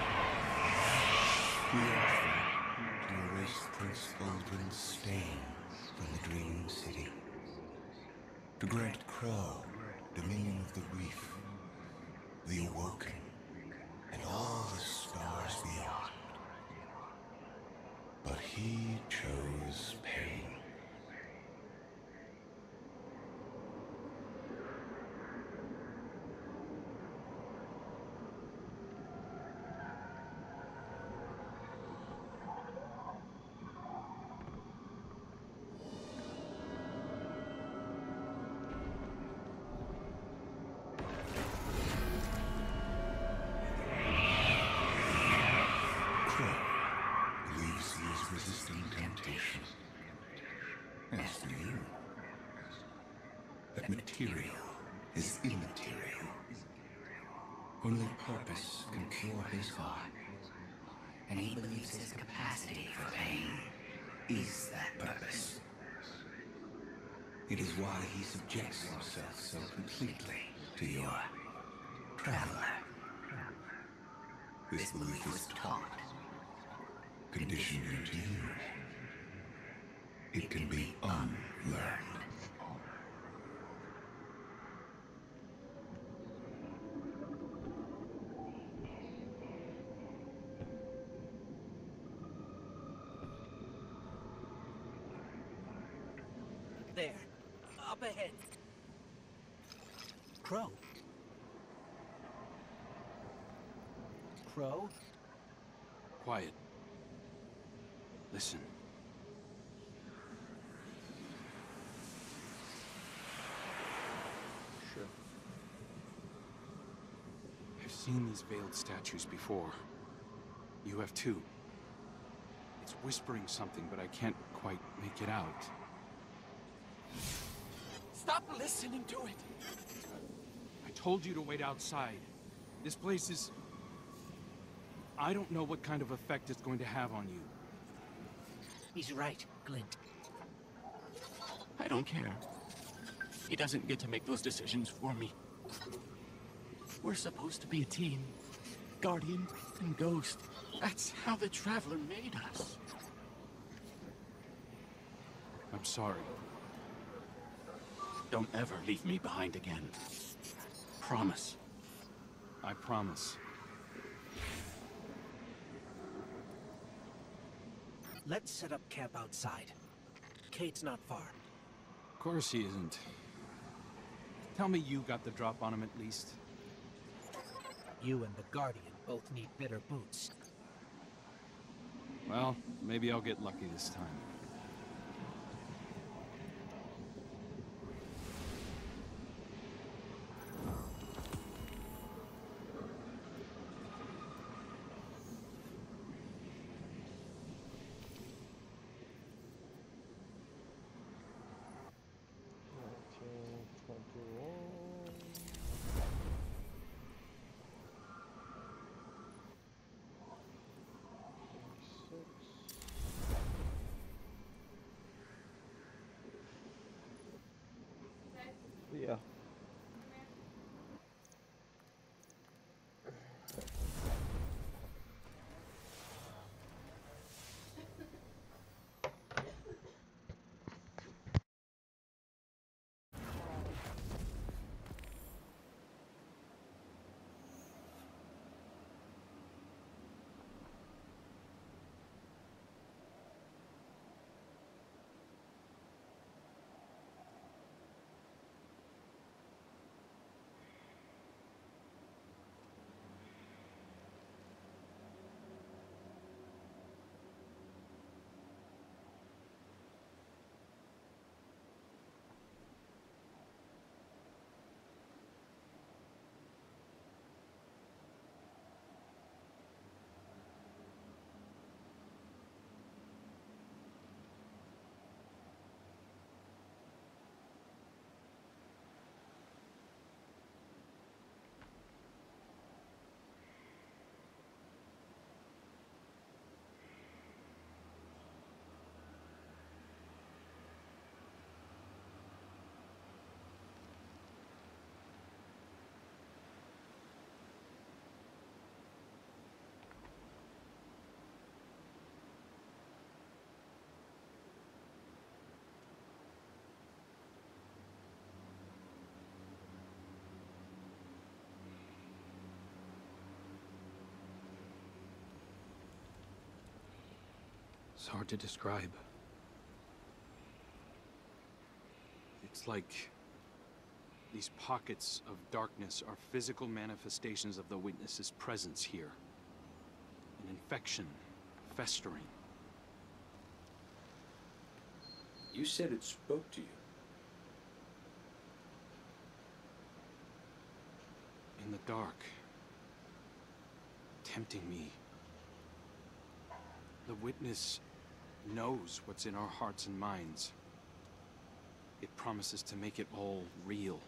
We offer to erase Prince Uldren's stain from the Dreaming City. To grant Crow dominion of the reef, the Awoken, and all the stars beyond. But he chose pain. Resisting temptation. As do you. That material is immaterial. Only purpose can cure his heart. And he believes his capacity for pain is that purpose. It is why he subjects himself so completely to your traveler. This belief is taught, conditioned into you. It can be unlearned. There. Up ahead. Crow. Crow? Quiet. Listen. Sure. I've seen these veiled statues before. You have too. It's whispering something, but I can't quite make it out. Stop listening to it! I told you to wait outside. This place is... I don't know what kind of effect it's going to have on you. He's right, Glint. I don't care. He doesn't get to make those decisions for me. We're supposed to be a team. Guardian and Ghost. That's how the Traveler made us. I'm sorry. Don't ever leave me behind again. Promise. I promise. Let's set up camp outside. Kate's not far. Of course he isn't. Tell me you got the drop on him at least. You and the Guardian both need better boots. Well, maybe I'll get lucky this time. nineteen, twenty-one. Yeah. It's hard to describe. It's like these pockets of darkness are physical manifestations of the witness's presence here. An infection, festering. You said it spoke to you. In the dark. Tempting me. The witness knows what's in our hearts and minds. It promises to make it all real.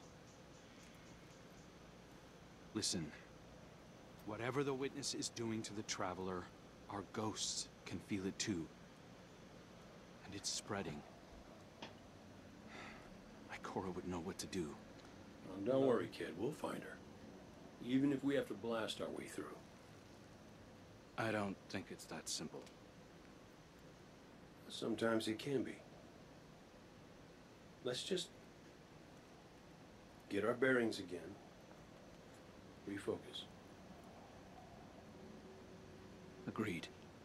Listen, whatever the witness is doing to the traveler, our ghosts can feel it too. And it's spreading. Ikora would know what to do. Well, don't worry, kid. We'll find her. Even if we have to blast our way through. I don't think it's that simple. Sometimes it can be. Let's just get our bearings again. Refocus. Agreed.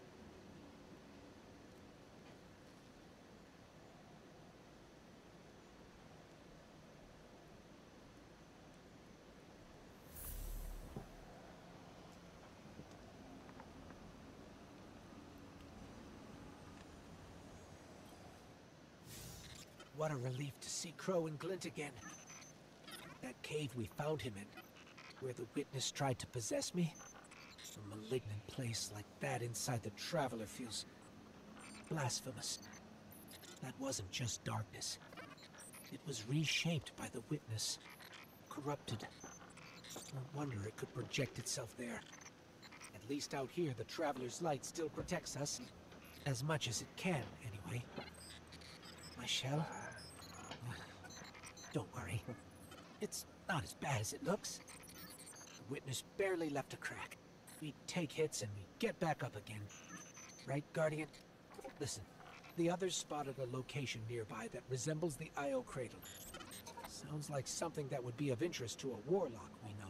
What a relief to see Crow and Glint again. That cave we found him in, where the witness tried to possess me. A malignant place like that inside the Traveler feels blasphemous. That wasn't just darkness. It was reshaped by the witness, corrupted. No wonder it could project itself there. At least out here, the Traveler's light still protects us. As much as it can, anyway. My shell? Don't worry. It's not as bad as it looks. The witness barely left a crack. We take hits and we get back up again. Right, Guardian? Listen, the others spotted a location nearby that resembles the Io cradle. Sounds like something that would be of interest to a warlock we know.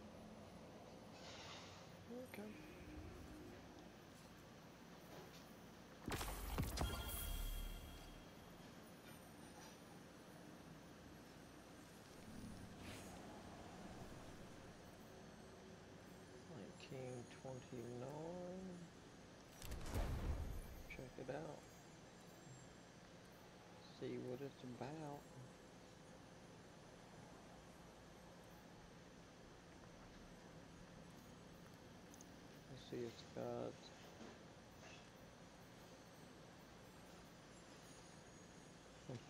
Okay. nineteen twenty-nine. Check it out. See what it's about. Let's see, it's got hmm.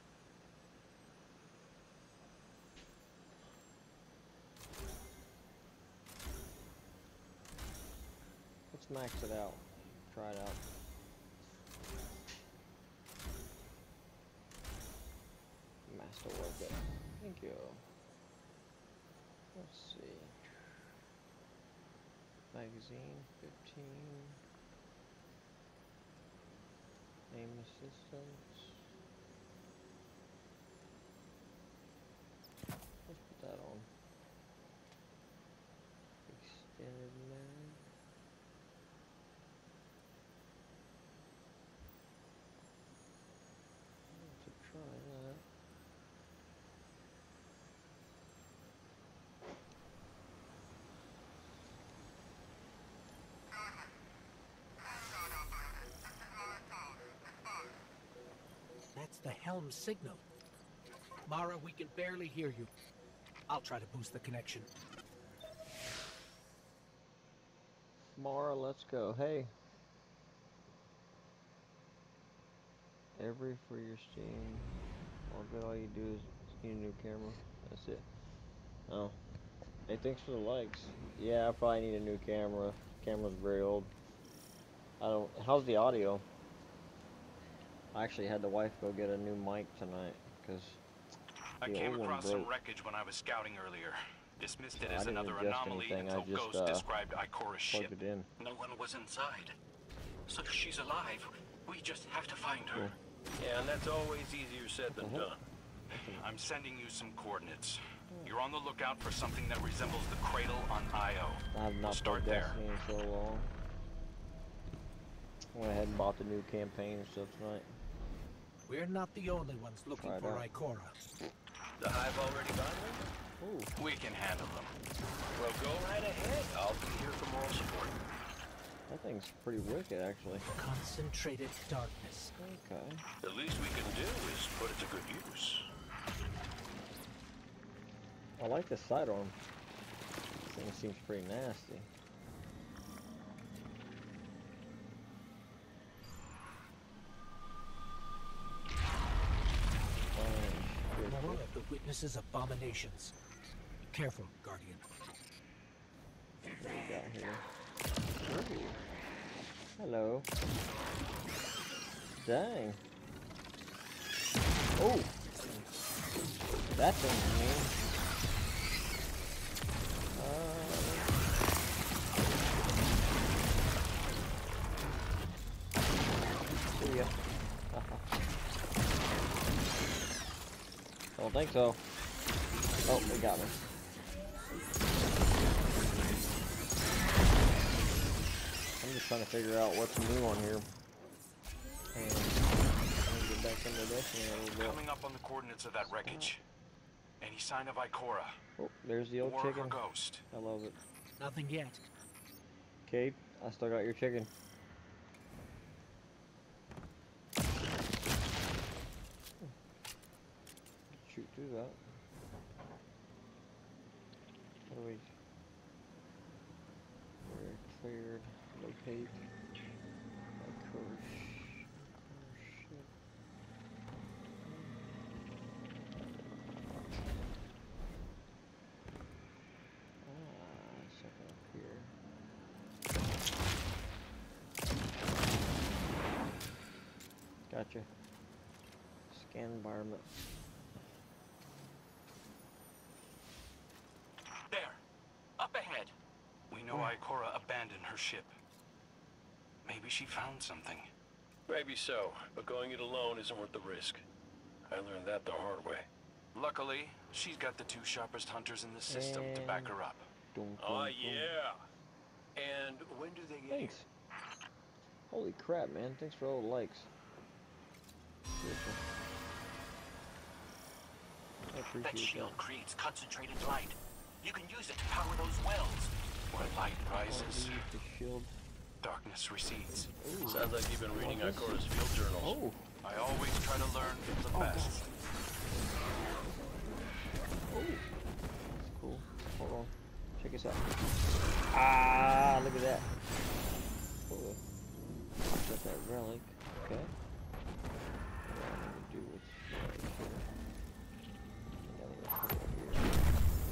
Let's max it out. Try it out. Master work it. Thank you. Let's see. Magazine fifteen. Aim assistance. Let's put that on. Extended mag. Let's try that. That's the helm signal. Mara, we can barely hear you. I'll try to boost the connection. Mara, let's go. Hey. Every for your Steam. All good, all you do is need a new camera. That's it. Oh. Hey, thanks for the likes. Yeah, I probably need a new camera. Camera's very old. I don't. How's the audio? I actually had the wife go get a new mic tonight because I came across some wreckage when I was scouting earlier. Dismissed it so as another anomaly anything. until I just, Ghost uh, described Ikora's ship. It in. No one was inside. So if she's alive, we just have to find her. Cool. Yeah, and that's always easier said than done. I'm sending you some coordinates. You're on the lookout for something that resembles the cradle on Io. I have not we'll start played there. Destiny in so long. went ahead and bought the new campaign and stuff tonight. We're not the only ones looking Try it for out. Ikora. The hive already got one? Ooh. We can handle them. Well, go right ahead. I'll be here for moral support. That thing's pretty wicked, actually. Concentrated darkness. Okay. The least we can do is put it to good use. I like the sidearm. This thing seems pretty nasty. More of the witness's abominations. Careful, Guardian. What do we got here? Ooh. Hello. Dang. Oh! That thing's mean. Uh... See ya. Don't think so. Oh, they got me. I'm just trying to figure out what's new on here. And I'm gonna get back into this in a little bit. Coming up on the coordinates of that wreckage. Any sign of Ikora? Oh, there's the old or chicken. her ghost? I love it. Nothing yet. Kate, I still got your chicken. Shoot through that. What do we... We're cleared. Locate. My course. Shit. Ah, something up here. Gotcha. Scan environment. There. Up ahead. We know Ikora abandoned her ship. Maybe she found something. Maybe so, but going it alone isn't worth the risk. I learned that the hard way. Luckily, she's got the two sharpest hunters in the system to back her up. Dum, dum, Oh, dum. yeah. And when do they get Thanks. Holy crap, man. Thanks for all the likes. Seriously. I That appreciate shield that. creates concentrated light. You can use it to power those wells. Where light Oh, rises, they used the shield. darkness recedes. Ooh. Sounds like you've been reading this? Ikora's field journals. Oh. I always try to learn from the Oh, best. Oh. That's cool. Hold on. Check this out. Ah, look at that. Oh. Got that relic. Okay. What I need to do is right here. And then we'll put it up here.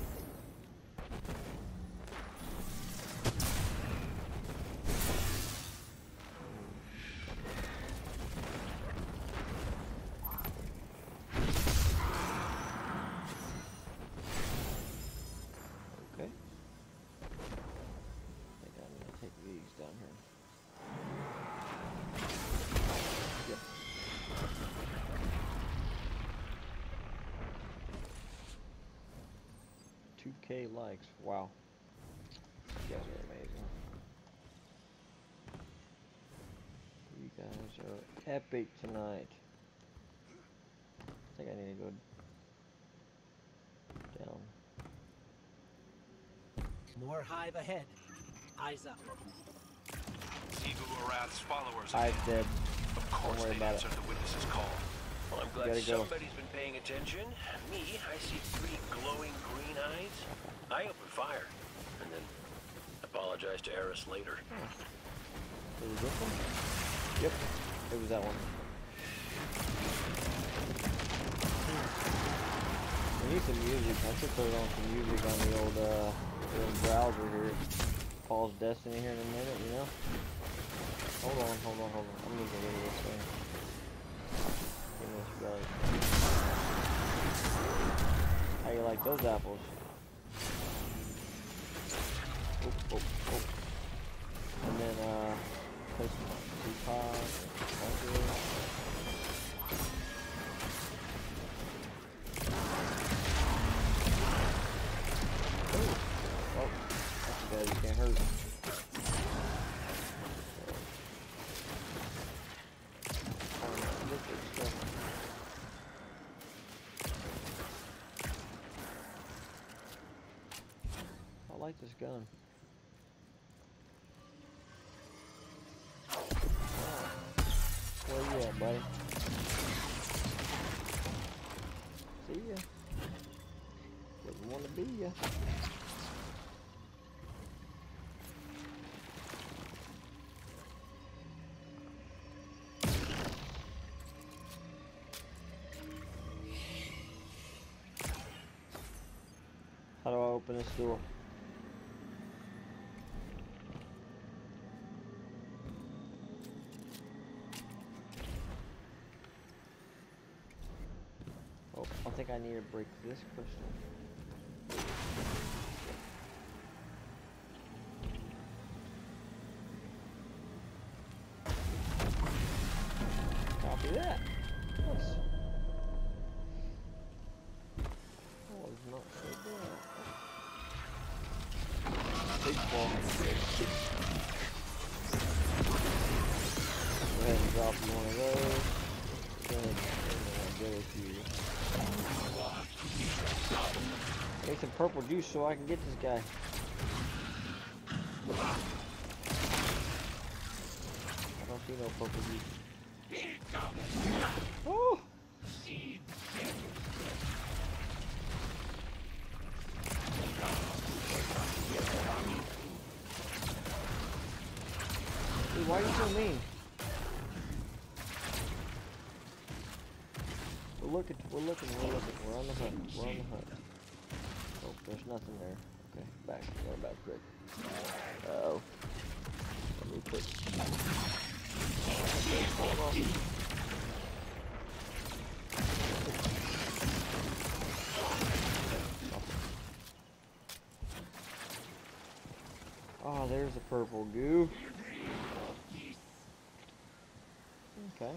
Okay. I think I'm gonna take these down here. Yep. two K likes. Wow. You guys are amazing. You guys are epic tonight. I think I need to go down. More hive ahead. Eyes up. Eagle Arath's followers Hive again. dead. Of course worry they about it. answered the witness's call. Well, I'm You glad gotta go. somebody's been paying attention. Me, I see three glowing green eyes. I open fire, and then apologize to Eris later. It was this one? Yep. It was that one. We need some music. I should put on some music on the old, uh, the old browser here. Pause Destiny here in a minute, you know? Hold on, hold on, hold on. I'm gonna get rid of this thing. Give this relic. How you like those apples? Oh, oh, oh. And then, uh, place two pods. Oh, that's too bad, you can't hurt. like this gun. Where you at, buddy? See ya. Didn't want to be ya. How do I open this door? Oh, I think I need to break this crystal. Copy that. Nice. Oh, it's not so bad. Big ball. Go ahead and drop one of those. Go ahead and get a few. Make some purple juice so I can get this guy. I don't see no purple juice. Oh! Dude, why are you so mean? We're looking, we're looking, we're looking. We're on the hunt. We're on the hunt. Oh, there's nothing there. Okay, back. Going back quick. Uh oh. Let me put. Okay, hold on. Oh, there's the purple goo. Okay.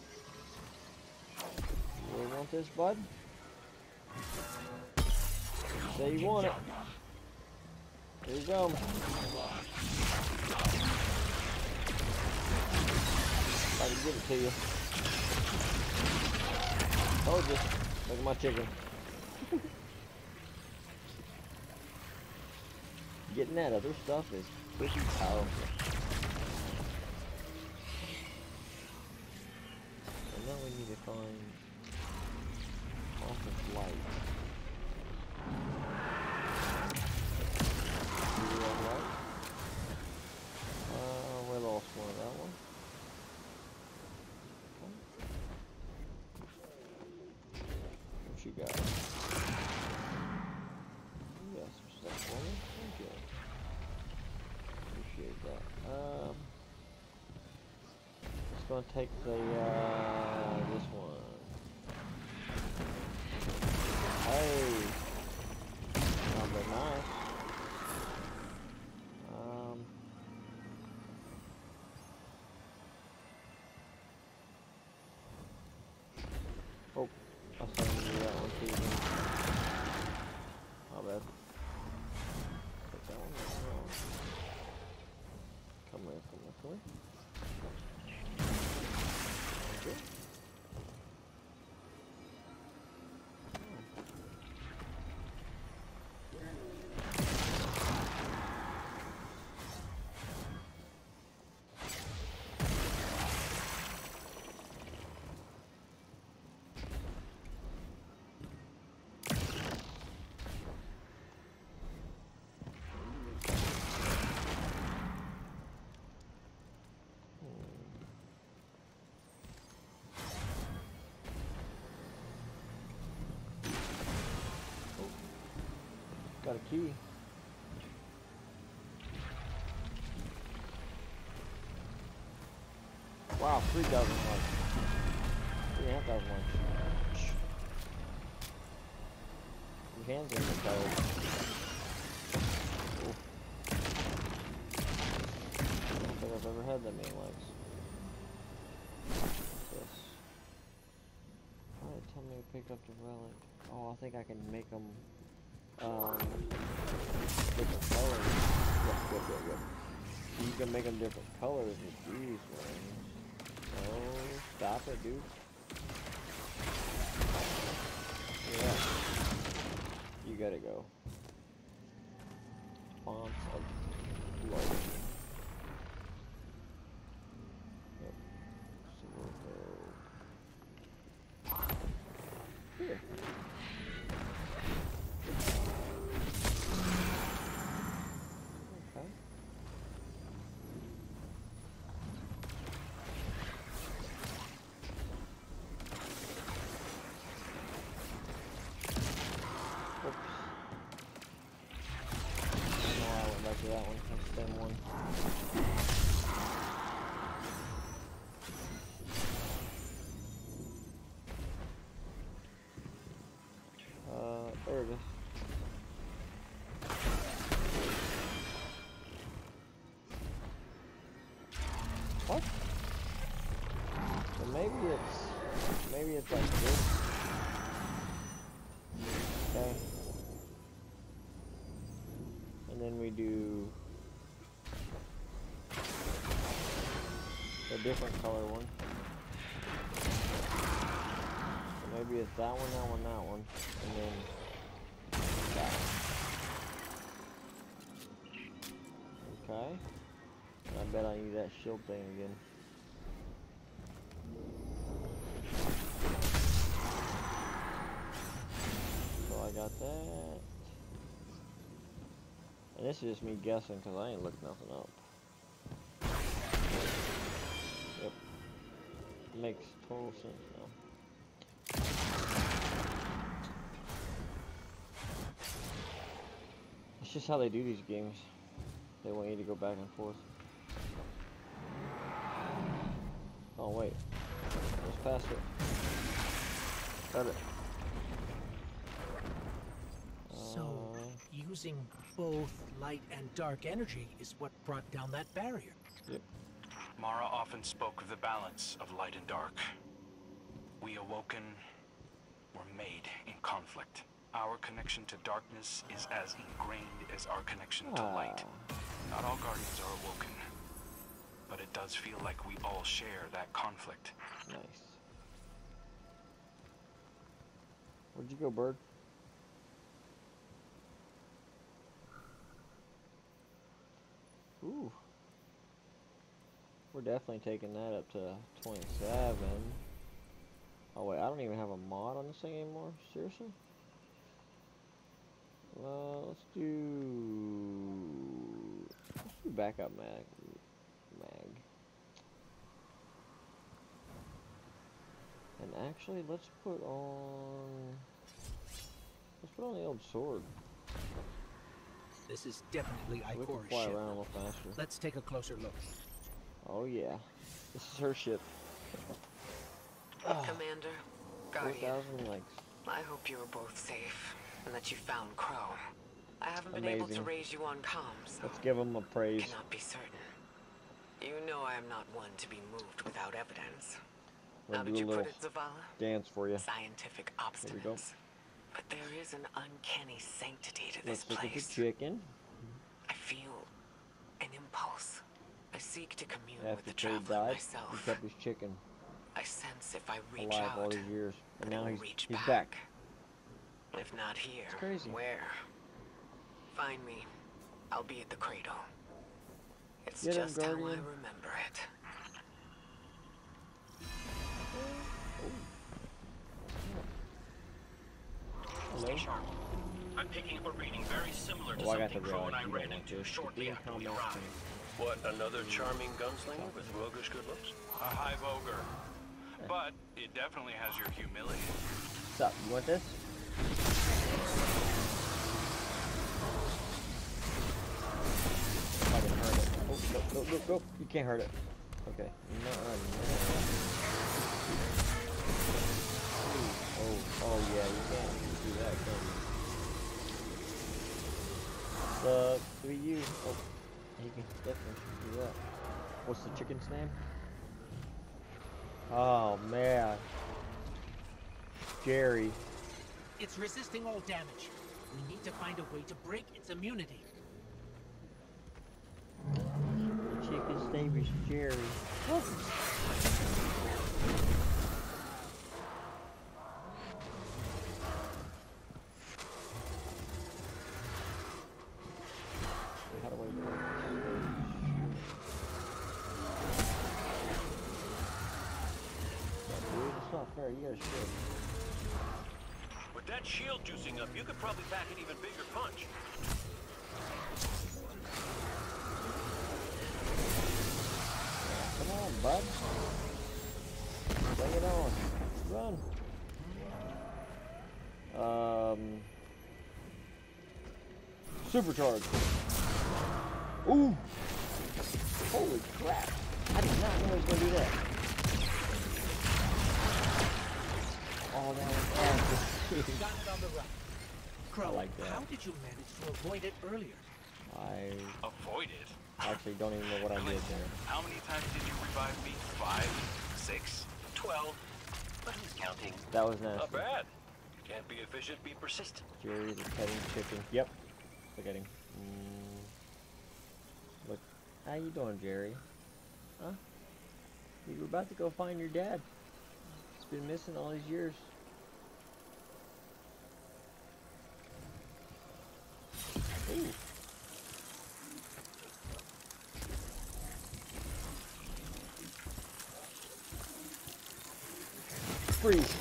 You really want this, bud? Say you want it. Here you go. I can give it to you. Told you. Look at my chicken. Getting that other stuff is pretty powerful. And now we need to find office light. Uh, we lost one of that one. Okay. What you got? You got some stuff for me? Thank you. Appreciate that. Um, it's gonna take the, uh, this one. Hey! Not very nice. Um... Oh, I was trying to do that one too. Then. My bad. Put that one there. Come here, come here, come here. Okay. Got a key. Wow, three thousand likes. Three and a half thousand likes. Your hands are in the code. I don't think I've ever had that many likes. Yes. Alright, tell me to pick up the relic. Oh, I think I can make them um, different colors. Yep, yep, yep, yep. You can make them different colors with these ones. Oh, stop it, dude. Yeah. You gotta go. fonts of lighting. Yep. So we'll go here. Okay. To that one, that's the same one. Uh, there it is. What? So maybe it's, maybe it's like this. Okay. And then we do a different color one. So maybe it's that one, that one, that one, and then that one. Okay. And I bet I need that shield thing again. So I got that. And this is just me guessing because I ain't looked nothing up. Yep. Makes total sense now. It's just how they do these games. They want you to go back and forth. Oh wait. Let's pass it. Got it. So, using both light and dark energy is what brought down that barrier. Yep. Mara often spoke of the balance of light and dark. We awoken were made in conflict. Our connection to darkness is as ingrained as our connection to light. Not all guardians are awoken, but it does feel like we all share that conflict. Nice. Where'd you go, bird? Ooh. We're definitely taking that up to twenty-seven. Oh wait, I don't even have a mod on this thing anymore? Seriously? Well, let's do... Let's do backup mag. Mag. And actually, let's put on... Let's put on the old sword. This is definitely So we can Icora's fly ship. around a little faster. Let's take a closer look. Oh yeah. This is her ship. Commander, Guardian, four thousand likes. I hope you are both safe, and that you found Crow. I haven't been able to Amazing. raise you on comms, so Let's give him a praise. cannot be certain. You know I am not one to be moved without evidence. We'll How do did a you little put it, Zavala? dance for you. Scientific Here we go. obstinance. But there is an uncanny sanctity to Let's this look at the place. chicken. I feel an impulse. I seek to commune with After the Trey traveler died, he myself. kept his chicken I sense if I reach alive out, all these years. And that it now will he's, reach he's back. back. If not here, It's crazy. where? Find me. I'll be at the cradle. It's Get him, just how I Guardian. remember it. Hello. Stay sharp. I'm picking up a reading very similar to Oh, I got something the Crow real and I I D ran one into too. shortly Being after we Helmet arrived. thing. What, another charming gunslinger with roguish good looks? A high voguer. But it definitely has your humility. What's up? You want this? I can hurt it. Oh, no, no, no, no. You can't hurt it. Okay. No, no, no. Oh, oh yeah, you can't do that, can you? The three U. Oh, he can definitely do that. What's the chicken's name? Oh man, Jerry. It's resisting all damage. We need to find a way to break its immunity. The chicken's name is Jerry. that shield juicing up, you could probably pack an even bigger punch. Come on, bud. Bring it on. Run. Um. Supercharge. Ooh. Holy crap. I did not know he was going to do that. Oh, that was awesome. Got it on the run. Crow, I like that. how did you manage to avoid it earlier? I Avoid it? actually don't even know what I did there. How many times did you revive me? Five? Six? Twelve? But who's counting? That was nasty. Not bad. Can't be efficient, be persistent. Jerry the petting chicken. Yep. Forgetting. Mm. Look. How you doing, Jerry? Huh? You were about to go find your dad. He's been missing all these years. Ooh. Freeze.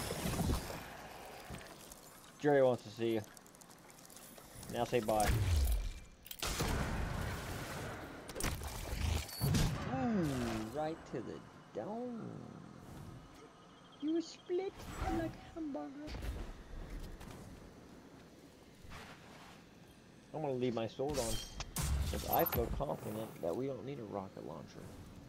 Jerry wants to see you. Now say bye. Ooh, right to the dome. You were split like a hamburger. I'm gonna leave my sword on because I feel confident that we don't need a rocket launcher.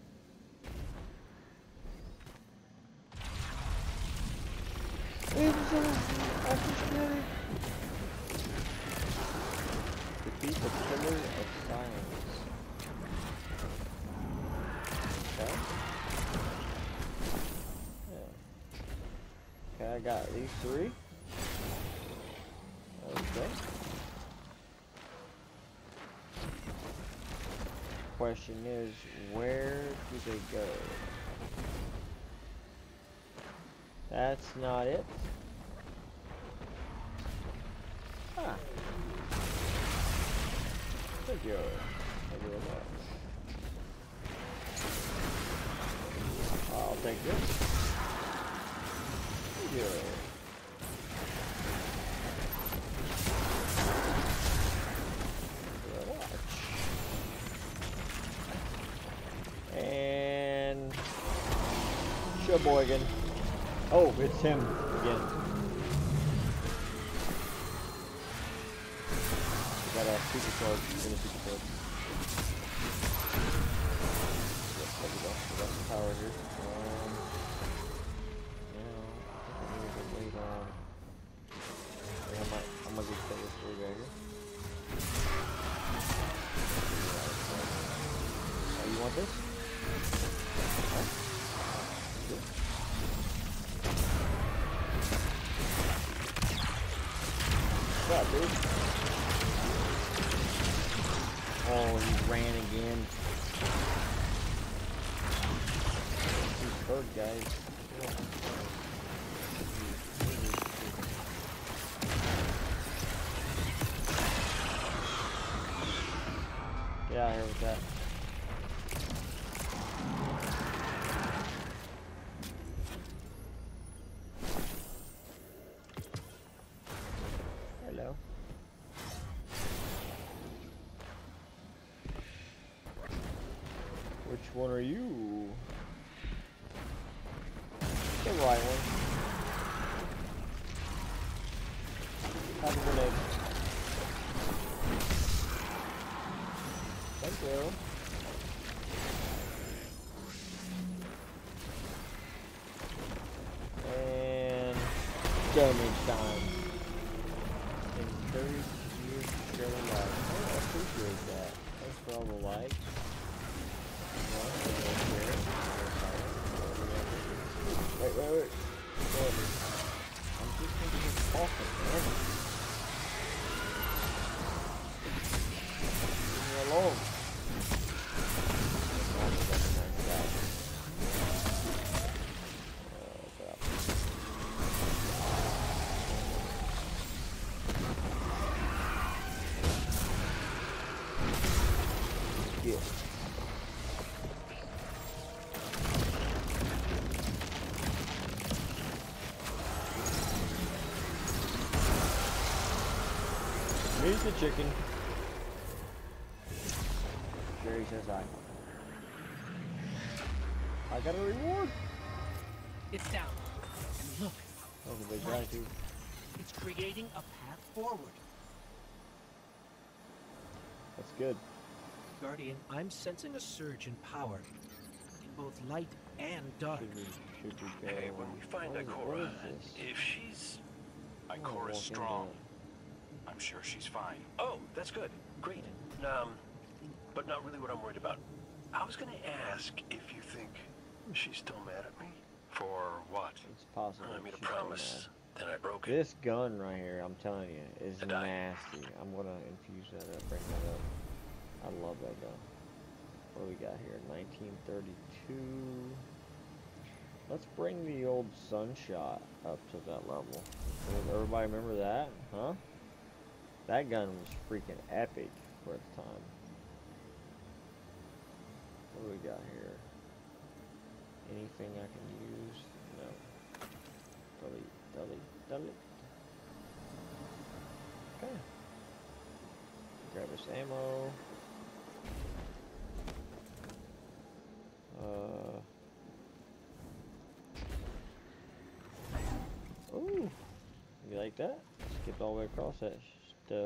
Defeat the Pillar of Silence. Okay. Yeah. Okay, I got these three. Okay. Question is, where do they go? That's not it. Ah. Thank you. Thank you very much. I'll take this. Thank you. Very much. And Sheboygan. Oh, it's him again. Got a supercharge in a supercharge. Yep, there we go. We got some power here. Um, now, I think I need to wait on. I think I might, I'm gonna just take this three right here. Oh, you want this? Huh? Good. What's up, dude? Oh, he ran again. These bird guys. Get out of here with that. Hello. Which one are you? The right one. Have a grenade. Thank you. And damage time. Encourage you to share a like. I appreciate that. Thanks for all the likes. Wait, wait, wait. I'm just thinking it's awesome, man. Leave me alone. Yeah. Eat the chicken. Jerry says hi. I got a reward. It's down. And look, That was a big guy light. too. It's creating a path forward. That's good. Guardian, I'm sensing a surge in power. In both light and dark. Should we, should we go? Hey, when we find what is, what Ikora, is this? if she's... I wanna walk Ikora's into strong. it. I'm sure she's fine. Oh, that's good. Great. Um, but not really what I'm worried about. I was gonna ask if you think she's still mad at me. For what? It's possible. I made a she's so promise, then I broke it. This gun right here, I'm telling you, is And I- nasty. I'm gonna infuse that up, bring that up. I love that gun. What do we got here? nineteen thirty-two. Let's bring the old Sunshot up to that level. Does everybody remember that? Huh? That gun was freaking epic for its time. What do we got here? Anything I can use? No. Delete, delete, delete. Okay. Grab this ammo. Uh. Ooh. You like that? Skipped all the way across that stuff.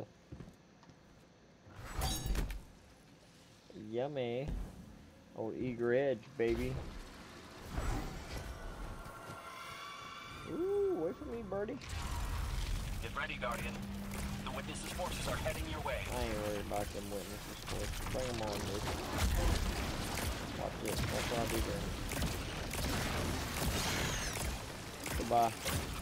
Yummy. Old eager edge, baby. Ooh, wait for me, birdie. Get ready, Guardian. The Witness's forces are heading your way. I ain't worried about them witnesses force. Bring them on, dude. Watch this. Watch what I do there. Goodbye.